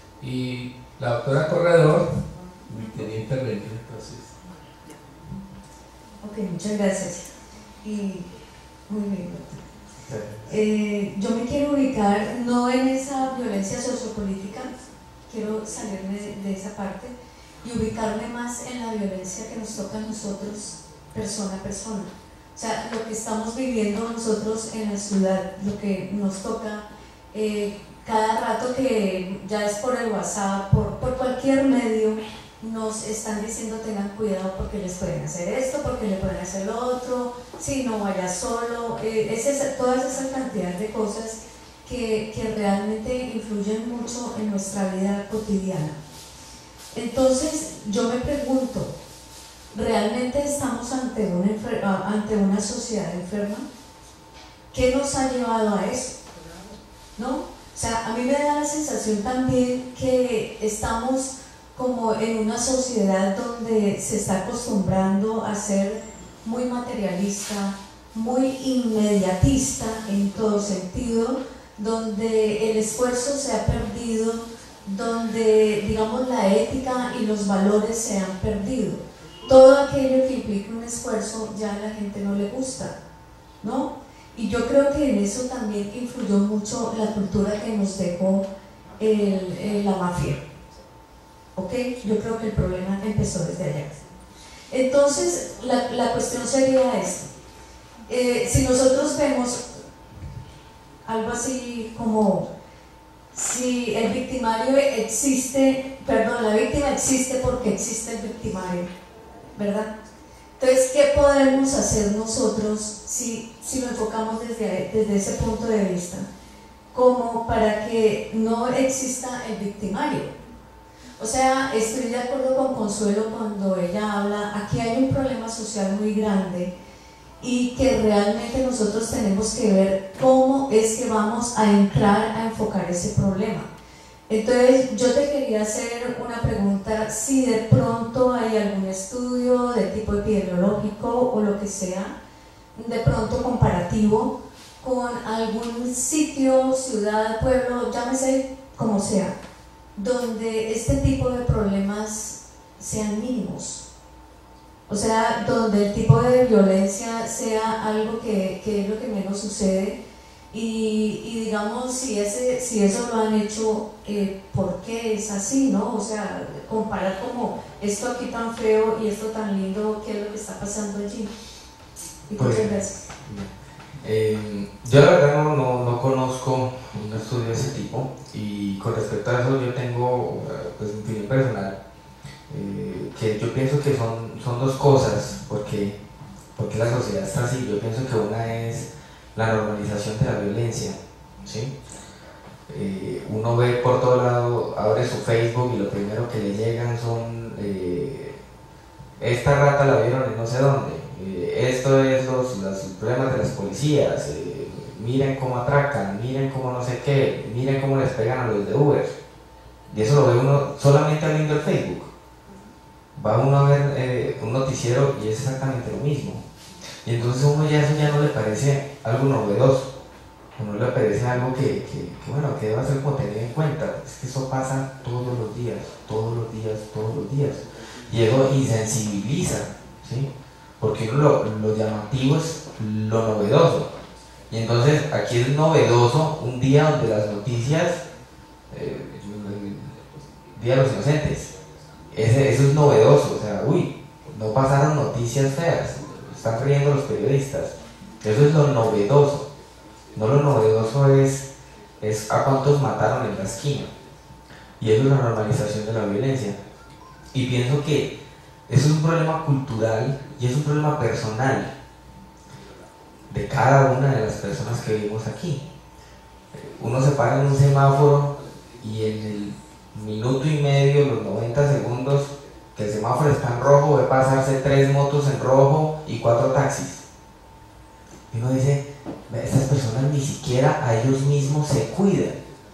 Speaker 8: Y la doctora Corredor quería intervenir, entonces.
Speaker 3: Ok, muchas gracias. Y muy bien, doctor. Yo me quiero ubicar no en esa violencia sociopolítica, quiero salirme de esa parte y ubicarme más en la violencia que nos toca a nosotros persona a persona,
Speaker 9: O sea, lo que estamos viviendo nosotros en la ciudad, lo que nos toca cada rato, que ya es por el WhatsApp, por cualquier medio, nos están diciendo tengan cuidado porque les pueden hacer esto, porque le pueden hacer lo otro, si no vaya solo, todas esas cantidad de cosas que realmente influyen mucho en nuestra vida cotidiana. Entonces yo me pregunto, ¿realmente estamos ante una sociedad enferma? ¿Qué nos ha llevado a eso? ¿No? O sea, a mí me da la sensación también que estamos como en una sociedad donde se está acostumbrando a ser muy materialista, muy inmediatista en todo sentido, donde el esfuerzo se ha perdido, donde, digamos, la ética y los valores se han perdido. Todo aquello que implica un esfuerzo ya a la gente no le gusta, ¿no? Y yo creo que en eso también influyó mucho la cultura que nos dejó la mafia. ¿Ok? Yo creo que el problema empezó desde allá. Entonces, la cuestión sería esta. Si nosotros vemos algo así como si el victimario existe, perdón, la víctima existe porque existe el victimario, ¿verdad? Entonces, ¿qué podemos hacer nosotros si lo enfocamos desde ese punto de vista? Como para que no exista el victimario. O sea, estoy de acuerdo con Consuelo cuando ella habla, aquí hay un problema social muy grande y que realmente nosotros tenemos que ver cómo es que vamos a entrar a enfocar ese problema. Entonces, yo te quería hacer una pregunta, si de pronto hay algún estudio de tipo epidemiológico o lo que sea, de pronto comparativo con algún sitio, ciudad, pueblo, llámese como sea, donde este tipo de problemas sean mínimos. O sea, donde el tipo de violencia sea algo que es lo que menos sucede y digamos, si eso lo han hecho, ¿por qué es así, no? O sea, comparar como esto aquí tan feo y esto tan lindo, ¿qué es lo que está pasando allí? Y
Speaker 1: pues,
Speaker 9: muchas gracias.
Speaker 1: Yo la verdad no conozco un estudio de ese tipo, y con respecto a eso yo tengo pues mi opinión personal, que yo pienso que son dos cosas, porque la sociedad está así. Yo pienso que una es la normalización de la violencia, ¿sí? Uno ve por todo lado, abre su Facebook y lo primero que le llegan son esta rata la vieron en no sé dónde, esto es los problemas de las policías, miren cómo atracan, miren cómo no sé qué, miren cómo les pegan a los de Uber, y eso lo ve uno solamente abriendo el Facebook. Va uno a ver un noticiero y es exactamente lo mismo, y entonces uno eso ya no le parece algo novedoso, uno le parece algo que bueno, que debe ser como tener en cuenta. Es que eso pasa todos los días, y eso insensibiliza, ¿sí? Porque uno lo llamativo es lo novedoso, y entonces aquí es novedoso un día donde las noticias, Día de los Inocentes, eso es novedoso. O sea, uy, no pasaron noticias feas, están riendo los periodistas, eso es lo novedoso. No, lo novedoso es a cuántos mataron en la esquina, y eso es la normalización de la violencia. Y pienso que eso es un problema cultural y es un problema personal de cada una de las personas que vivimos aquí. Uno se para en un semáforo y en el minuto y medio, los 90 segundos que el semáforo está en rojo, ve pasarse 3 motos en rojo y 4 taxis. Y uno dice, estas personas ni siquiera a ellos mismos se cuidan.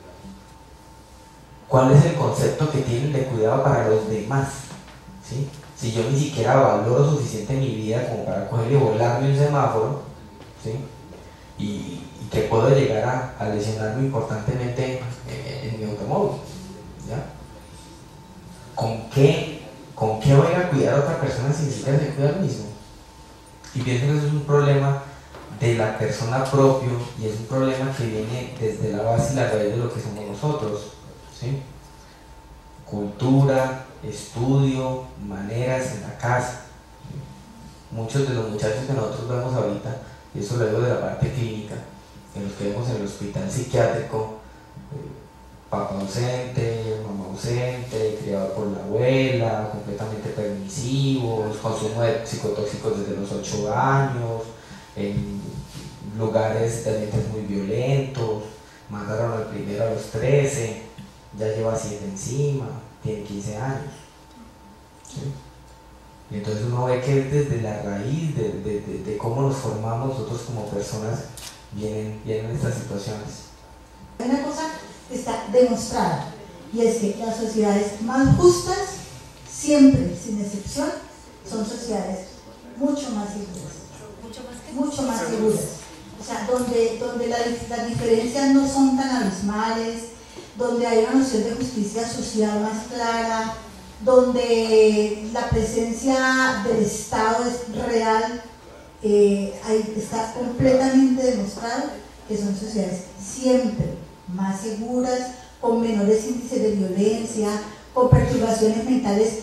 Speaker 1: ¿Cuál es el concepto que tienen de cuidado para los demás? ¿Sí? Si yo ni siquiera valoro suficiente mi vida como para coger y volarme un semáforo, ¿sí? y que puedo llegar a lesionarme importantemente en mi automóvil, ¿ya? ¿Con qué voy a cuidar a otra persona si ni siquiera se cuida al mismo? Y pienso que eso es un problema de la persona propio, y es un problema que viene desde la base y la raíz de lo que somos nosotros, ¿sí? Cultura, estudio, maneras en la casa. Muchos de los muchachos que nosotros vemos ahorita esto lo digo de la parte clínica, en los que vemos en el hospital psiquiátrico, papá ausente, mamá ausente, criado por la abuela, completamente permisivos, consumo de psicotóxicos desde los 8 años, en lugares de ambientes muy violentos, mataron al primero a los 13, ya lleva 7 encima, tiene 15 años. ¿Sí? Y entonces uno ve que desde la raíz de cómo nos formamos nosotros como personas vienen estas situaciones.
Speaker 3: Hay una cosa que está demostrada, y es que las sociedades más justas, siempre, sin excepción, son sociedades mucho más seguras. Mucho más seguras. O sea, donde las diferencias no son tan abismales, donde hay una noción de justicia social más clara, donde la presencia del Estado es real, está completamente demostrado que son sociedades siempre más seguras, con menores índices de violencia, con perturbaciones mentales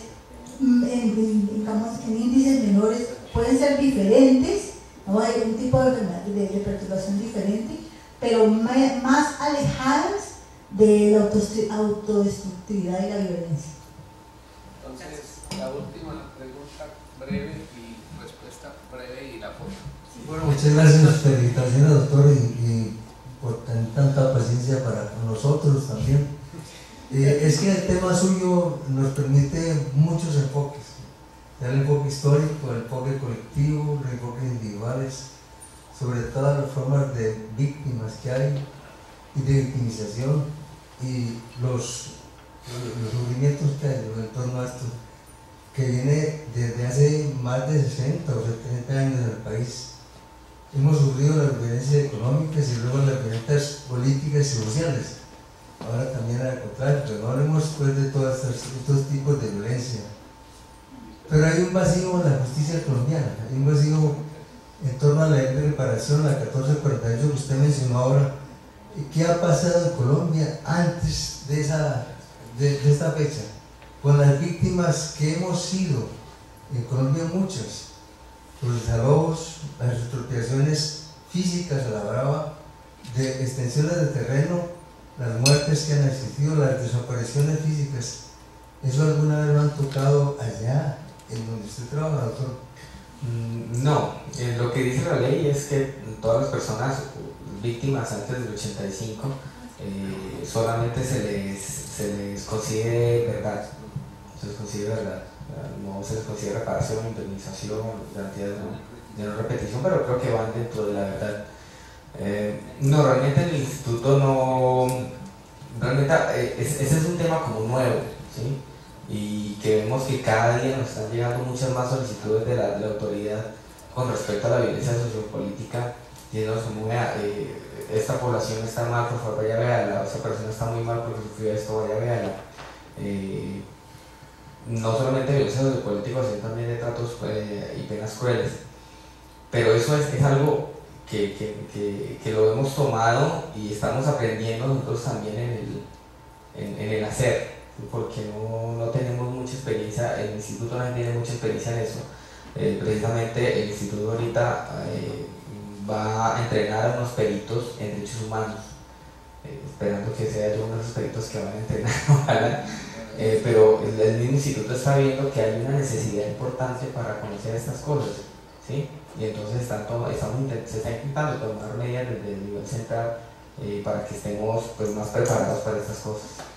Speaker 3: en índices menores, pueden ser diferentes, ¿no? Hay un tipo de perturbación diferente, pero más alejadas de la autodestructividad y la violencia.
Speaker 10: Entonces, la última pregunta breve y respuesta breve y la foto.
Speaker 11: Bueno, muchas gracias, felicitaciones, doctor, y por tener tanta paciencia para nosotros también. Es que el tema suyo nos permite muchos enfoques: el enfoque histórico, el enfoque colectivo, los enfoques individuales, sobre todas las formas de víctimas que hay y de victimización y los sufrimientos que hay en torno a esto, que viene desde hace más de 60 o 70 años en el país. Hemos sufrido las violencias económicas y luego las violencias políticas y sociales. Ahora también al contrario, pero no hablemos pues de todos estos tipos de violencia. Pero hay un vacío en la justicia colombiana, hay un vacío en torno a la ley de reparación, la 1448 que usted mencionó ahora. ¿Qué ha pasado en Colombia antes de esta fecha? Con las víctimas que hemos sido, en Colombia muchas, los desalojos, las expropiaciones físicas a la brava, de extensiones de terreno, las muertes que han existido, las desapariciones físicas. ¿Eso alguna vez lo han tocado allá, en donde usted trabaja, doctor?
Speaker 1: No, lo que dice la ley es que todas las personas víctimas antes del 85 solamente se les considere verdad, no se les considera reparación, indemnización, garantía de no repetición, pero creo que van dentro de la verdad. No, realmente el instituto no, realmente ese es un tema como nuevo, ¿sí? Y que vemos que cada día nos están llegando muchas más solicitudes de la autoridad con respecto a la violencia sociopolítica, diciendo esta población está mal, por favor vaya véala, esta persona está muy mal porque sufrió esto, vaya véala. No solamente violencia sociopolítica, sino también de tratos y penas crueles, pero eso es algo que lo hemos tomado y estamos aprendiendo nosotros también en el hacer, porque no tenemos mucha experiencia, el instituto no tiene mucha experiencia en eso. Precisamente el instituto ahorita va a entrenar a unos peritos en derechos humanos, esperando que sea yo uno de esos peritos que van a entrenar, ojalá. Pero el mismo instituto está viendo que hay una necesidad importante para conocer estas cosas, ¿sí? Y entonces se está intentando tomar medidas desde el nivel central para que estemos pues, más preparados para estas cosas.